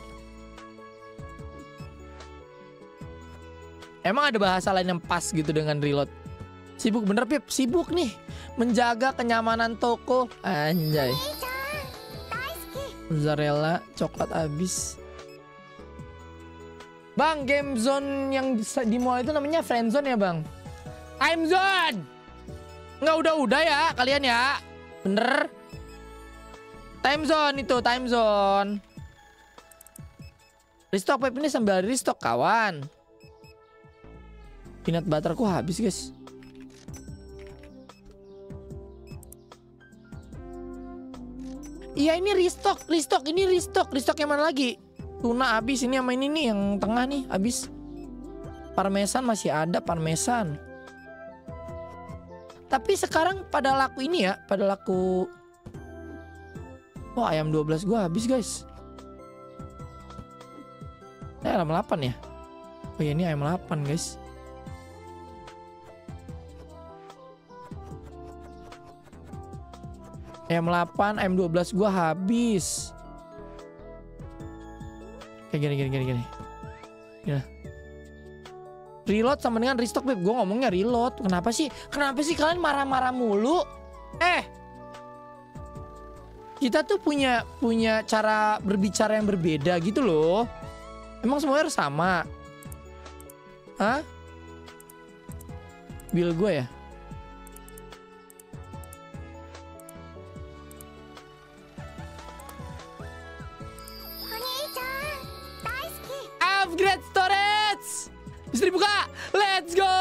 Emang ada bahasa lain yang pas gitu dengan reload? Sibuk bener Pip, sibuk nih menjaga kenyamanan toko. Anjay. Mozzarella, coklat habis. Bang, game zone yang di mall itu namanya friend zone ya bang? Time zone. Nggak udah-udah ya kalian ya. Bener. Time zone itu, time zone. Restock Pip ini sambil restock kawan. Peanut butterku habis guys. Iya ini restock, restock, ini restock, restock yang mana lagi? Tuna habis, ini sama ini nih yang tengah nih habis. Parmesan masih ada, parmesan. Tapi sekarang pada laku ini ya, pada laku. Wah, ayam dua belas gua habis, guys. Eh, ayam delapan ya? Oh ya, ini ayam delapan, guys. Ayam delapan, ayam dua belas gua habis. Kayak gini, gini, gini, gini. Gini. Reload sama dengan restock, Beb. Gue ngomongnya reload. Kenapa sih? Kenapa sih kalian marah-marah mulu? Eh, kita tuh punya punya cara berbicara yang berbeda gitu loh. Emang semuanya harus sama? Hah? Bill gue ya? Upgrade storage! Bisa dibuka! Let's go!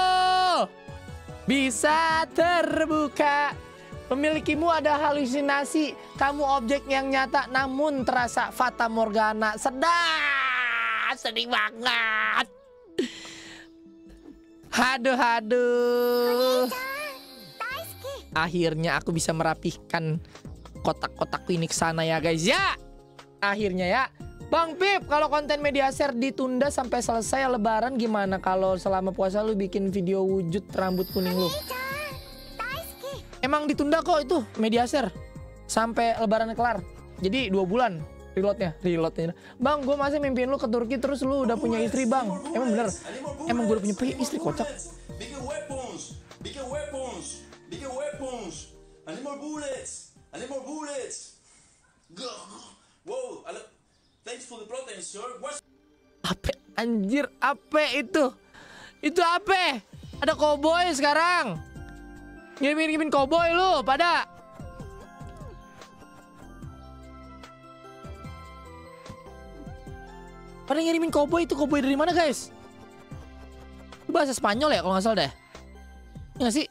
Bisa terbuka. Memilikimu ada halusinasi. Kamu objek yang nyata namun terasa fata morgana. Sedap! Sedih banget. Haduh, haduh. Akhirnya aku bisa merapihkan kotak-kotakku ini ke sana ya guys ya. Akhirnya ya. Bang Pip, kalau konten media share ditunda sampai selesai lebaran gimana kalau selama puasa lu bikin video wujud rambut kuning lu? Emang ditunda kok itu media share sampai lebaran kelar. Jadi dua bulan reloadnya, reloadnya. Bang, gue masih mimpiin lu ke Turki terus lu udah punya istri bang. Emang bener? Emang gue udah punya istri kocak. Bigger weapons, bigger weapons, bigger weapons. I need more bullets, I need more bullets. Wow, I thanks for the protein, sir. What's... Apa? Anjir, apa itu? Itu apa? Ada koboi sekarang. Ngirim-ngirimin koboi lu pada. Pada ngirimin koboi, itu koboi dari mana guys? Itu bahasa Spanyol ya kalau nggak salah deh. Nggak sih?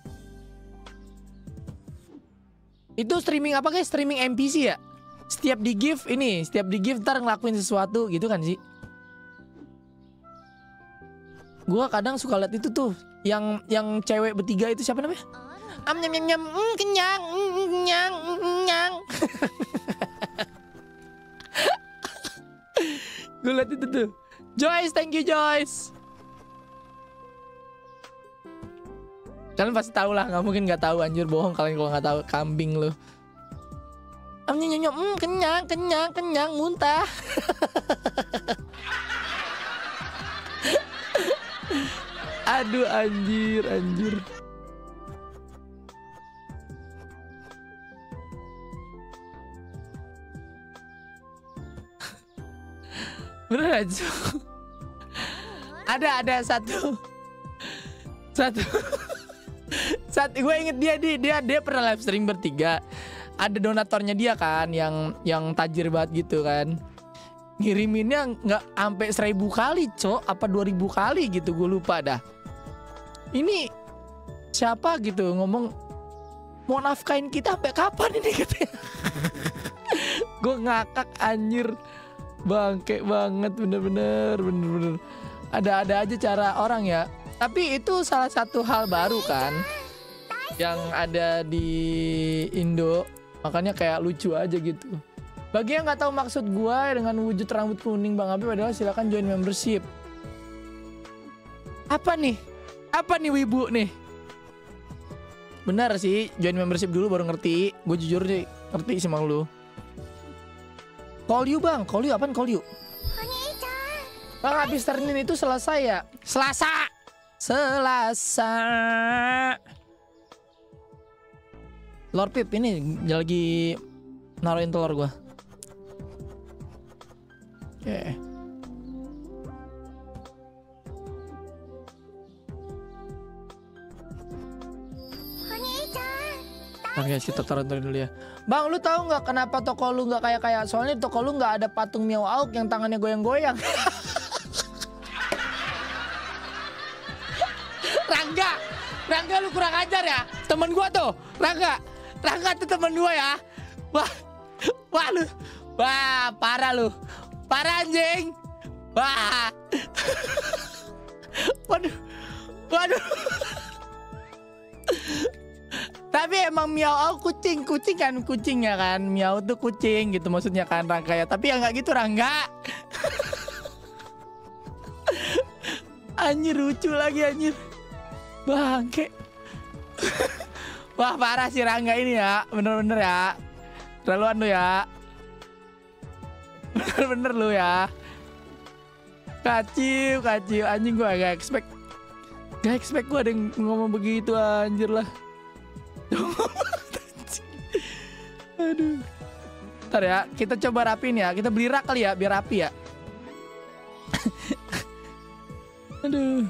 Itu streaming apa guys? Streaming N P C ya? Setiap di gift ini, setiap di gift ntar ngelakuin sesuatu gitu kan sih. Gua kadang suka liat itu tuh, yang yang cewek bertiga itu siapa namanya? Am nyam nyam nyam, mm, kenyang, mm, kenyang, mm, kenyang. Gue liat itu tuh. Joyce, thank you Joyce. Kalian pasti tahu lah, nggak mungkin nggak tahu anjir, bohong kalian kalau nggak tahu, kambing lu. Am nyam nyam, mm, kenyang, kenyang, kenyang, muntah. Aduh anjir, anjir. Bener aja. Ada ada satu satu saat gue inget dia dia dia dia pernah live stream bertiga. Ada donatornya dia kan yang yang tajir banget gitu kan. Ngiriminnya nggak sampai seribu kali cok, apa dua ribu kali gitu, gue lupa dah. Ini siapa gitu ngomong mau nafkain kita sampai kapan ini katanya. Gue ngakak anjir. Bangke banget, bener-bener, bener-bener. Ada-ada aja cara orang ya. Tapi itu salah satu hal baru kan yang ada di Indo. Makanya kayak lucu aja gitu. Bagi yang nggak tahu maksud gue dengan wujud rambut kuning Bang Abi, padahal silakan join membership. Apa nih? Apa nih wibu nih? Benar sih, join membership dulu baru ngerti. Gue jujur sih ngerti sih mang lu. Call you bang, call you apaan call you? Bang habis ternin itu selesai ya? Selasa! Selasa! Lord Pip ini lagi naruhin telur gua. Oke. Okay. Oke, kita taruh dulu ya. Bang, lu tahu nggak kenapa toko lu nggak kayak kayak? Soalnya toko lu nggak ada patung Miao Auk yang tangannya goyang-goyang. Rangga, Rangga lu kurang ajar ya. Temen gua tuh, Rangga, Rangga tuh temen gua ya. Wah, Wah lu. Wah, parah lu. Parah anjing. Wah. Waduh. Waduh. Tapi emang Miao oh, kucing, kucing kan kucing ya kan. Miao tuh kucing gitu maksudnya kan Rangga ya. Tapi ya nggak gitu Rangga. Anjir lucu lagi anjir. Bangke. Wah parah sih Rangga ini ya. Bener-bener ya. Terlaluan lu ya. Bener-bener lu ya. Kacau, kacau. Anjing gue gak expect. Gak expect gue ada yang ngomong begitu anjir lah. Aduh. Ntar ya, kita coba rapiin ya. Kita beli rak kali ya, biar rapi ya. Aduh.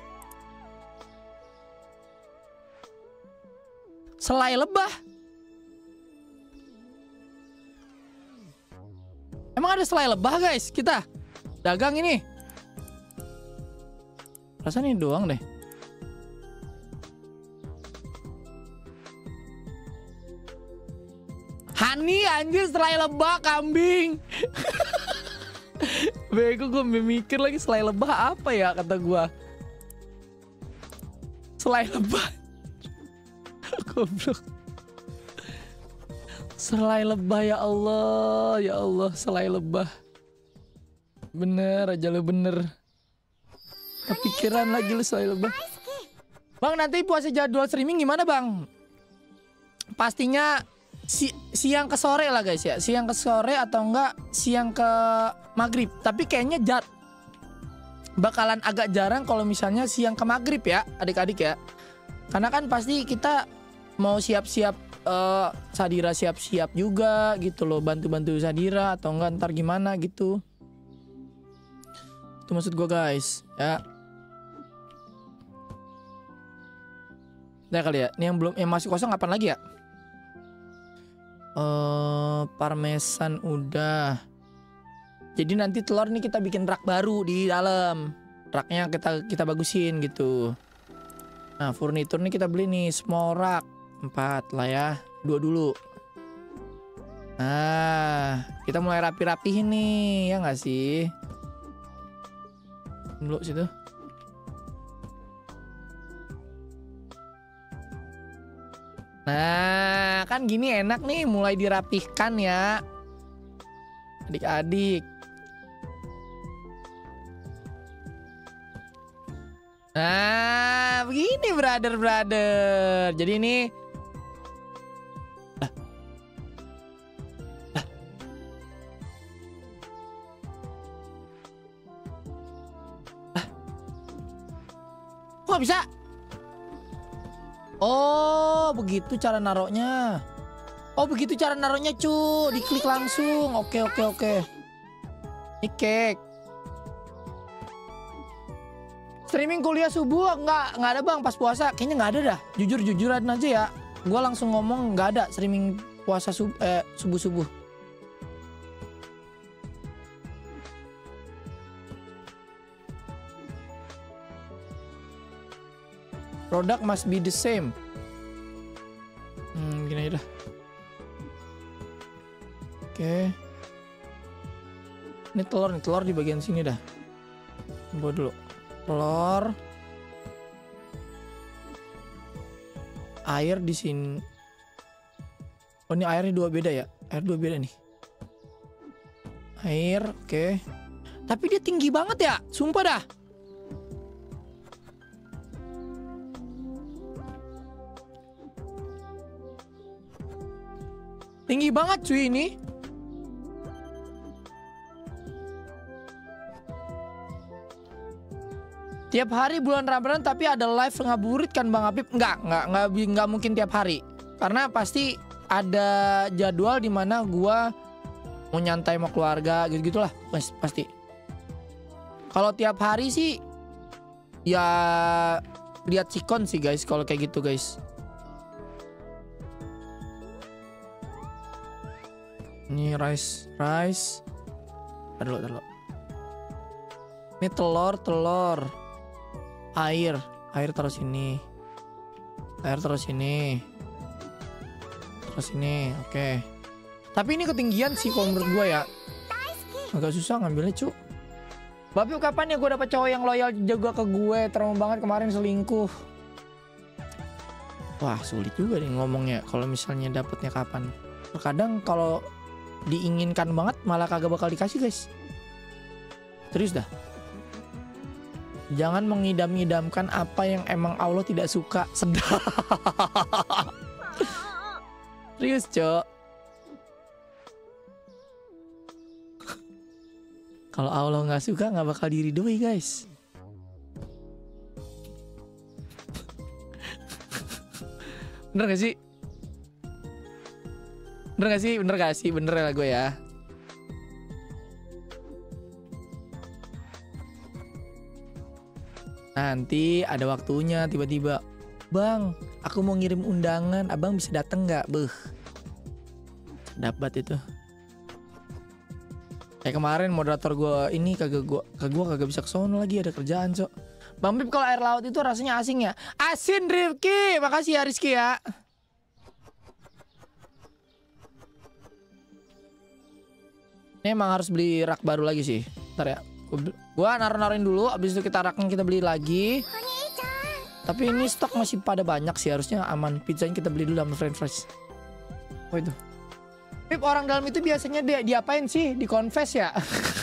Selai lebah. Emang ada selai lebah guys, kita dagang ini. Rasanya ini doang deh. Hani anjir selai lebah kambing. Bego gue mikir lagi selai lebah apa ya kata gue. Selai lebah. Goblok. Selai lebah ya Allah, ya Allah selai lebah. Bener aja lu bener. Kepikiran lagi lu selai lebah. Bang nanti puasa jadwal streaming gimana bang? Pastinya Si, siang ke sore lah guys ya. Siang ke sore atau enggak siang ke maghrib. Tapi kayaknya jat bakalan agak jarang kalau misalnya siang ke maghrib ya adik-adik ya. Karena kan pasti kita mau siap-siap uh, Sadira siap-siap juga gitu loh. Bantu-bantu Sadira atau enggak ntar gimana gitu. Itu maksud gue guys ya. Nah kali ya. Ini yang belum yang masih kosong kapan lagi ya? Uh, parmesan udah. Jadi nanti telur nih kita bikin rak baru di dalam. Raknya kita kita bagusin gitu. Nah furnitur nih kita beli nih small rak empat lah ya. Dua dulu. Nah kita mulai rapi-rapihin nih ya nggak sih? Dulu situ. Nah, kan gini enak nih mulai dirapihkan ya. Adik-adik. Nah, begini brother-brother. Jadi ini ah. Ah. Ah. Kok bisa? Oh, begitu cara naroknya. Oh, begitu cara naroknya, cu. Diklik langsung. Oke, oke, oke. Ini cake. Streaming kuliah subuh nggak nggak ada bang pas puasa. Kayaknya nggak ada dah. Jujur jujuran aja ya. Gua langsung ngomong nggak ada streaming puasa sub eh, subuh subuh. Product must be the same. Hmm, gini aja dah. Oke. Ini telur nih, telur di bagian sini dah. Buat dulu. Telur. Air di sini. Oh, ini airnya dua beda ya? Air dua beda nih. Air, oke. Tapi dia tinggi banget ya, sumpah dah. Tinggi banget cuy ini. Tiap hari bulan Ramadan tapi ada live ngabuburit kan Bang Habib? Enggak, enggak, enggak, enggak mungkin tiap hari. Karena pasti ada jadwal di mana gua mau nyantai sama keluarga gitu-gitulah, pasti. Kalau tiap hari sih ya lihat sikon sih guys kalau kayak gitu guys. Ini rice, rice. Taruh, taruh. Ini telur, telur. Air, air taruh sini. Air taruh sini. Terus sini, oke. Tapi ini ketinggian sih kalau menurut gue ya. Agak susah ngambilnya cu. Babi kapan ya gue dapet cowok yang loyal juga ke gue? Trauma banget kemarin selingkuh. Wah sulit juga nih ngomongnya. Kalau misalnya dapetnya kapan? Terkadang kalau diinginkan banget malah kagak bakal dikasih guys. Serius dah. Jangan mengidam-idamkan apa yang emang Allah tidak suka. Sedap. Serius cok. Kalau Allah nggak suka nggak bakal diridhoi guys. Bener gak sih? Bener gak sih? Bener gak sih? Bener lah gue ya. Nanti ada waktunya tiba-tiba, Bang, aku mau ngirim undangan, abang bisa dateng nggak? Beuh, dapat itu. Kayak kemarin moderator gue ini kagak gue kagak gue kagak bisa kesono lagi, ada kerjaan cok. Bang Pip, kalau air laut itu rasanya asing ya? Asin Rifki, makasih ya Rizky ya. Ini emang harus beli rak baru lagi sih. Ntar ya, gua naruh-naruhin dulu, abis itu kita raknya kita beli lagi. Tapi ini stok masih pada banyak sih, harusnya aman. Pizzanya kita beli dulu sama french fries. Oh itu. Pip, orang dalam itu biasanya dia diapain sih? Di confess ya?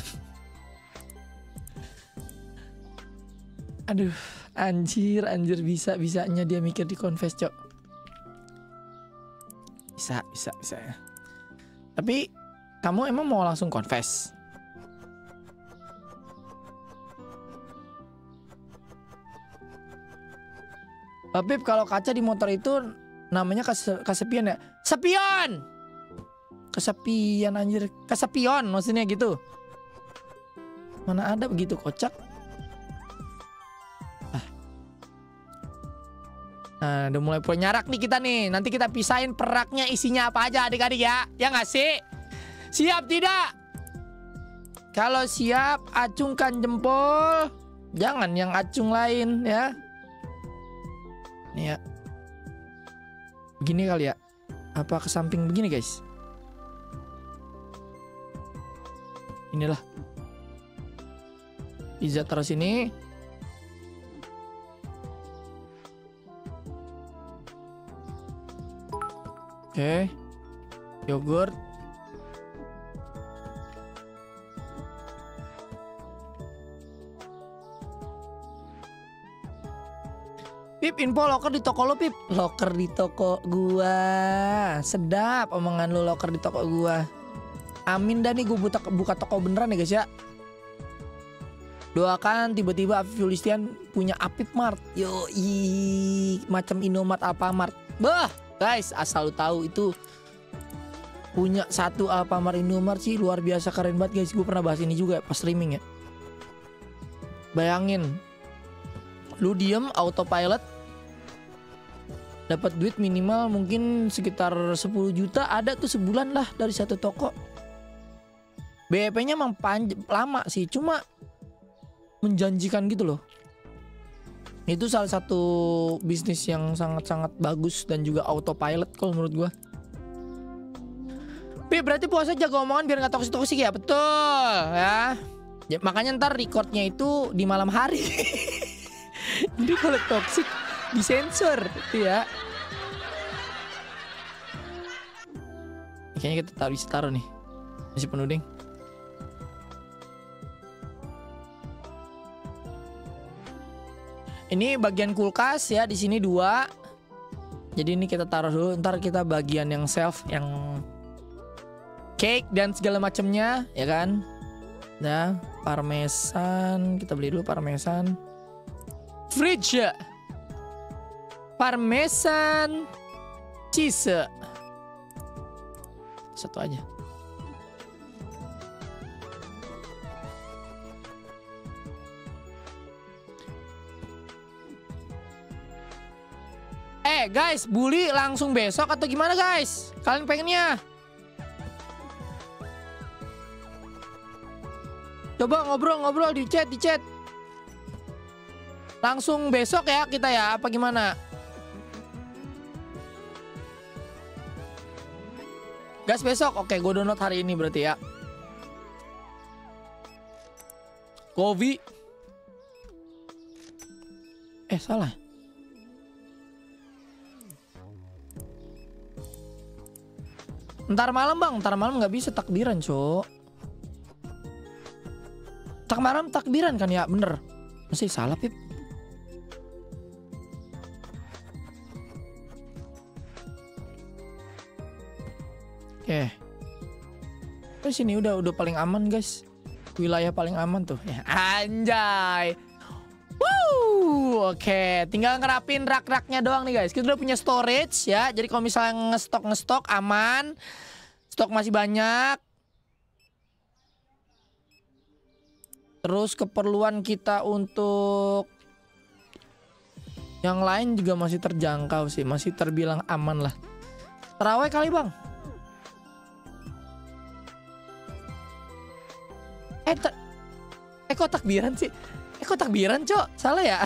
Aduh, anjir, anjir bisa-bisanya dia mikir di confess, cok. Bisa, bisa, bisa ya. Tapi kamu emang mau langsung confess? Pip, kalau kaca di motor itu namanya kase kesepian ya? Sepion! Kesepian anjir. Kesepion maksudnya gitu. Mana ada begitu kocak. Ah. Nah, udah mulai penyarak nih kita nih. Nanti kita pisahin peraknya isinya apa aja adik-adik ya. Ya nggak sih? Siap tidak? Kalau siap, acungkan jempol. Jangan yang acung lain ya. Nih ya. Begini kali ya. Apa ke samping begini guys? Inilah. Pizza taruh sini. Oke. Yogurt. Pip, info loker di toko lo, Pip. Loker di toko gua. Sedap omongan lo, loker di toko gua. Amin dah nih, gue buka, buka toko beneran ya guys ya. Doakan tiba-tiba Afif Yulistian punya Apip Mart. Yoi, macam Indomart Alfamart. Bah, guys, asal lu tahu itu punya satu Alfamart Indomart sih luar biasa keren banget guys. Gue pernah bahas ini juga pas streaming ya. Bayangin, lu diem autopilot, dapat duit minimal mungkin sekitar sepuluh juta ada tuh sebulan lah dari satu toko. B E P-nya emang panjang, lama sih, cuma menjanjikan gitu loh. Itu salah satu bisnis yang sangat-sangat bagus dan juga autopilot kalau menurut gua. Pi, berarti puasa jaga omongan biar nggak toksik-toksik ya? Betul ya. Ya makanya ntar recordnya itu di malam hari. Jadi kalau toksik disensor ya. Kayaknya kita taruh, bisa taruh nih. Masih penuh ding. Ini bagian kulkas ya, di sini dua. Jadi ini kita taruh dulu, ntar kita bagian yang shelf, yang cake dan segala macamnya, ya kan? Nah, parmesan, kita beli dulu parmesan. Fridge, parmesan, cheese. Satu aja. Eh guys, bully langsung besok atau gimana guys? Kalian pengennya? Coba ngobrol-ngobrol di chat, di chat. Langsung besok ya kita ya, apa gimana? Gas besok. Oke, gue download hari ini berarti ya. Kovi. Eh, salah. Ntar malam bang, ntar malam nggak bisa takbiran, cok. Tak malam takbiran kan ya, bener. Masih salah, Pip. Oke. Terus sini udah udah paling aman, guys. Wilayah paling aman tuh. Ya, anjay. Woo, oke. Tinggal ngerapin rak-raknya doang nih, guys. Kita udah punya storage ya. Jadi kalau misalnya ngestok-ngestok aman. Stok masih banyak. Terus keperluan kita untuk yang lain juga masih terjangkau sih. Masih terbilang aman lah. Terawih kali bang. Eh, eh kok takbiran sih? Eh kok takbiran cok? Salah ya?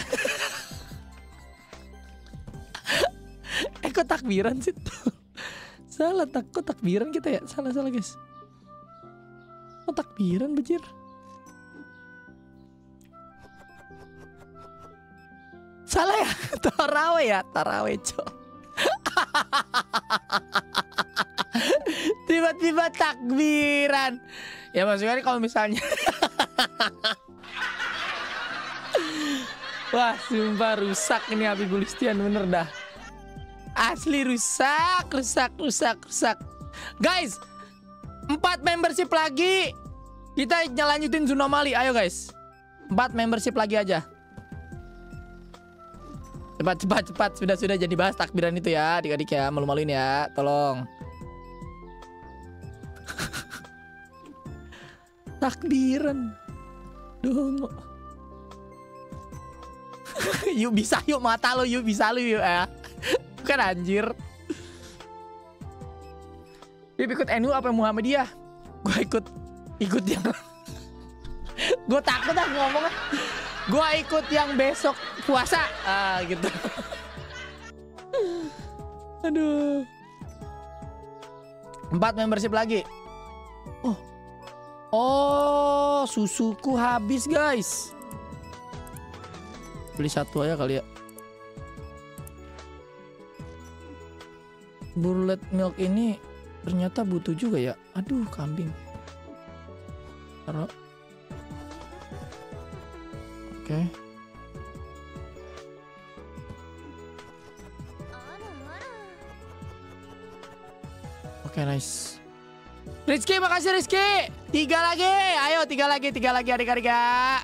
eh kok takbiran sih? Salah, tak kok takbiran kita ya? Salah salah guys. Kok takbiran bejir? Salah ya? Taraweh ya? Taraweh cok. Tiba-tiba takbiran. Ya maksudnya kalau misalnya wah sumpah rusak ini Habib Gulistian bener dah. Asli rusak, rusak, rusak, rusak. Guys, empat membership lagi. Kita nyelanjutin Zunomali, ayo guys. Empat membership lagi aja. Cepat, cepat, cepat. Sudah, sudah jadi bahas takbiran itu ya, adik-adik ya. Malu-maluin ya, tolong. Takbiran dong. Yuk bisa yuk mata lo yuk bisa lo yuk ya. Bukan anjir. Dia ikut N U apa Muhammadiyah? Gue ikut ikut yang gue takut ah ngomongnya. Gue ikut yang besok puasa ah gitu. Aduh. Empat membership lagi. Oh. Oh, susuku habis guys. Beli satu aja kali ya. Burlet milk ini ternyata butuh juga ya. Aduh, kambing. Taruh. Oke. Okay. Oke, okay, nice. Rizky, makasih Rizky. Tiga lagi. Ayo, tiga lagi, tiga lagi adik-adik ya.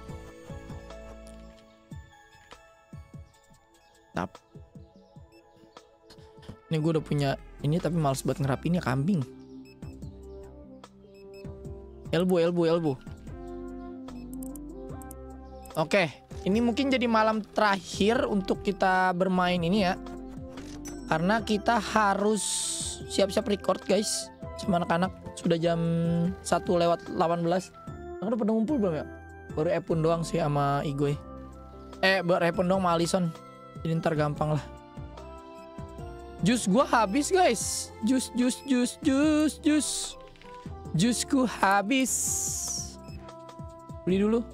Tap. Ini gue udah punya ini tapi males buat ngerapinnya kambing. Elbow, elbow, elbow. Oke, ini mungkin jadi malam terakhir untuk kita bermain ini ya. Karena kita harus siap-siap record guys. Sama anak-anak. Sudah jam satu lewat delapan belas. Udah pada ngumpul belum ya? Baru Epun doang sih sama Igoy. Eh, baru Epun doang sama Alison. Jadi ntar gampang lah. Jus gua habis guys. Jus, jus, jus, jus, jus. Jusku habis. Beli dulu.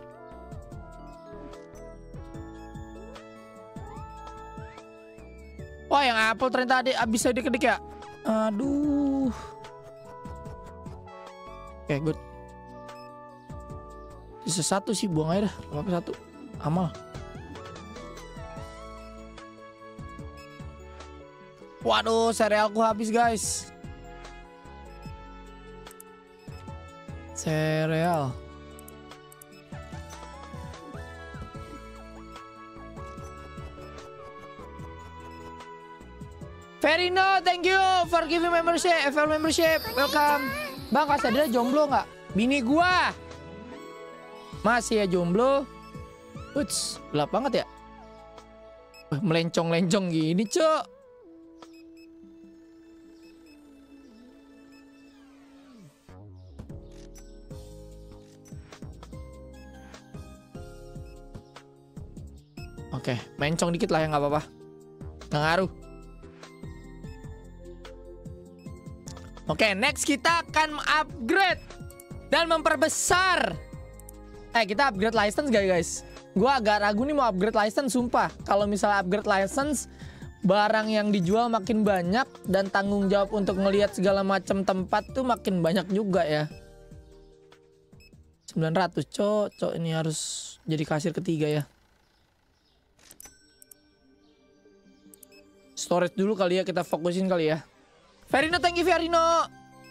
Wah, yang apel ternyata ada habis adik-adik ya. Aduh. Oke, okay, good. Sisa satu sih, buang aja dah. Apa satu? Amal. Waduh, serealku habis guys. Sereal. Verino, thank you for giving membership, F L membership. Welcome. Bang, Kak Sadira jomblo nggak? Bini gua masih ya jomblo. Uts, gelap banget ya. Melencong-lencong gini, cok. Oke, mencong dikit lah ya, nggak apa-apa. Nggak ngaruh. Oke, next kita akan upgrade dan memperbesar. Eh, kita upgrade license gak guys? Gua agak ragu nih mau upgrade license, sumpah. Kalau misalnya upgrade license, barang yang dijual makin banyak dan tanggung jawab untuk ngelihat segala macam tempat tuh makin banyak juga ya. sembilan ratus, cok, cok ini harus jadi kasir ketiga ya. Storage dulu kali ya, kita fokusin kali ya. Verino, thank you Verino.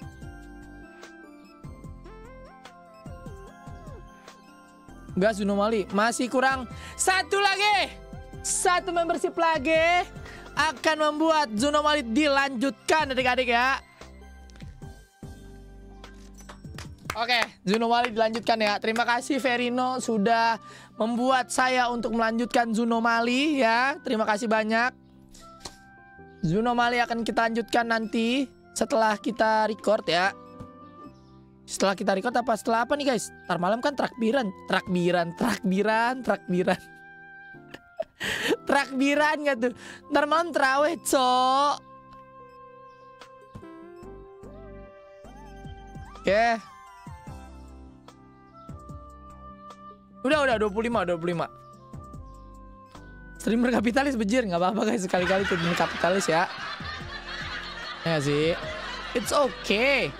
Gas Zunomali masih kurang satu lagi. Satu membership lagi akan membuat Zunomali dilanjutkan adik-adik ya. Oke, Zunomali dilanjutkan ya. Terima kasih Verino sudah membuat saya untuk melanjutkan Zunomali ya. Terima kasih banyak. Zunomali akan kita lanjutkan nanti setelah kita record ya. Setelah kita record apa? Setelah apa nih guys? Ntar malam kan trakbiran. Trakbiran, trakbiran, trakbiran. Trakbiran gak tuh? Ntar malam terawih, cok. Oke. Udah, udah dua puluh lima, dua puluh lima. Streamer kapitalis bejir, nggak apa-apa guys, sekali-kali streamer kapitalis ya. Ya sih, it's okay.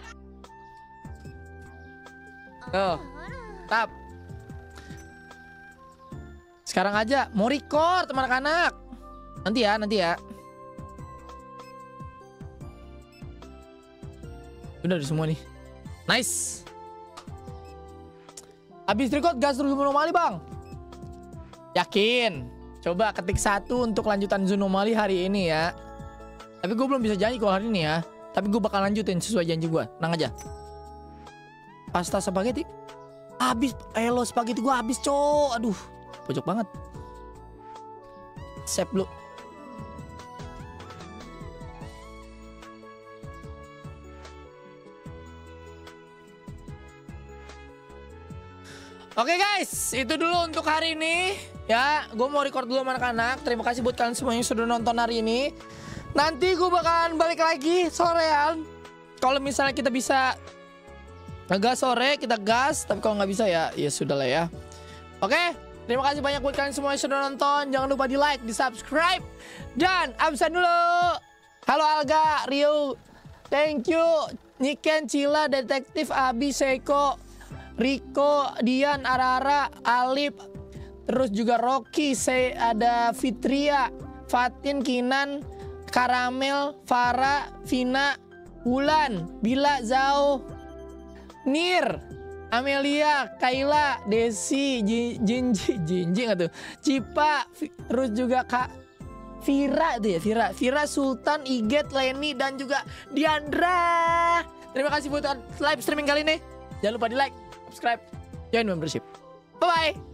Tuh, tap. Sekarang aja mau record teman anak. Nanti ya, nanti ya. Udah ada semua nih. Nice. Habis record gas terus Zunomali bang. Yakin. Coba ketik satu untuk lanjutan Zunomali hari ini ya. Tapi gue belum bisa janji kalau hari ini ya. Tapi gue bakal lanjutin sesuai janji gue. Tenang aja. Pasta spaghetti. Habis. Elo spaghetti gue habis cok. Aduh. Pojok banget. Save dulu. Oke guys, itu dulu untuk hari ini. Ya, gue mau record dulu sama anak-anak. Terima kasih buat kalian semua yang sudah nonton hari ini. Nanti gue bakalan balik lagi sorean. Kalau misalnya kita bisa ngegas sore, kita gas. Tapi kalau nggak bisa ya, ya sudah lah ya. Oke, terima kasih banyak buat kalian semua yang sudah nonton. Jangan lupa di like, di subscribe. Dan absen dulu. Halo Alga, Rio. Thank you. Niken, Cila, Detektif, Abi, Seiko, Riko, Dian, Arara, Alip, terus juga Rocky, saya ada Fitria, Fatin, Kinan, Karamel, Farah, Vina, Wulan, Bila, Zao, Nir, Amelia, Kaila, Desi, Jinji, Jinji nggak tuh, Cipa, terus juga Kak Vira tuh ya, Vira, Vira, Sultan, Iget, Leni, dan juga Diandra. Terima kasih buat live streaming kali ini. Jangan lupa di like, subscribe, join membership. Bye bye.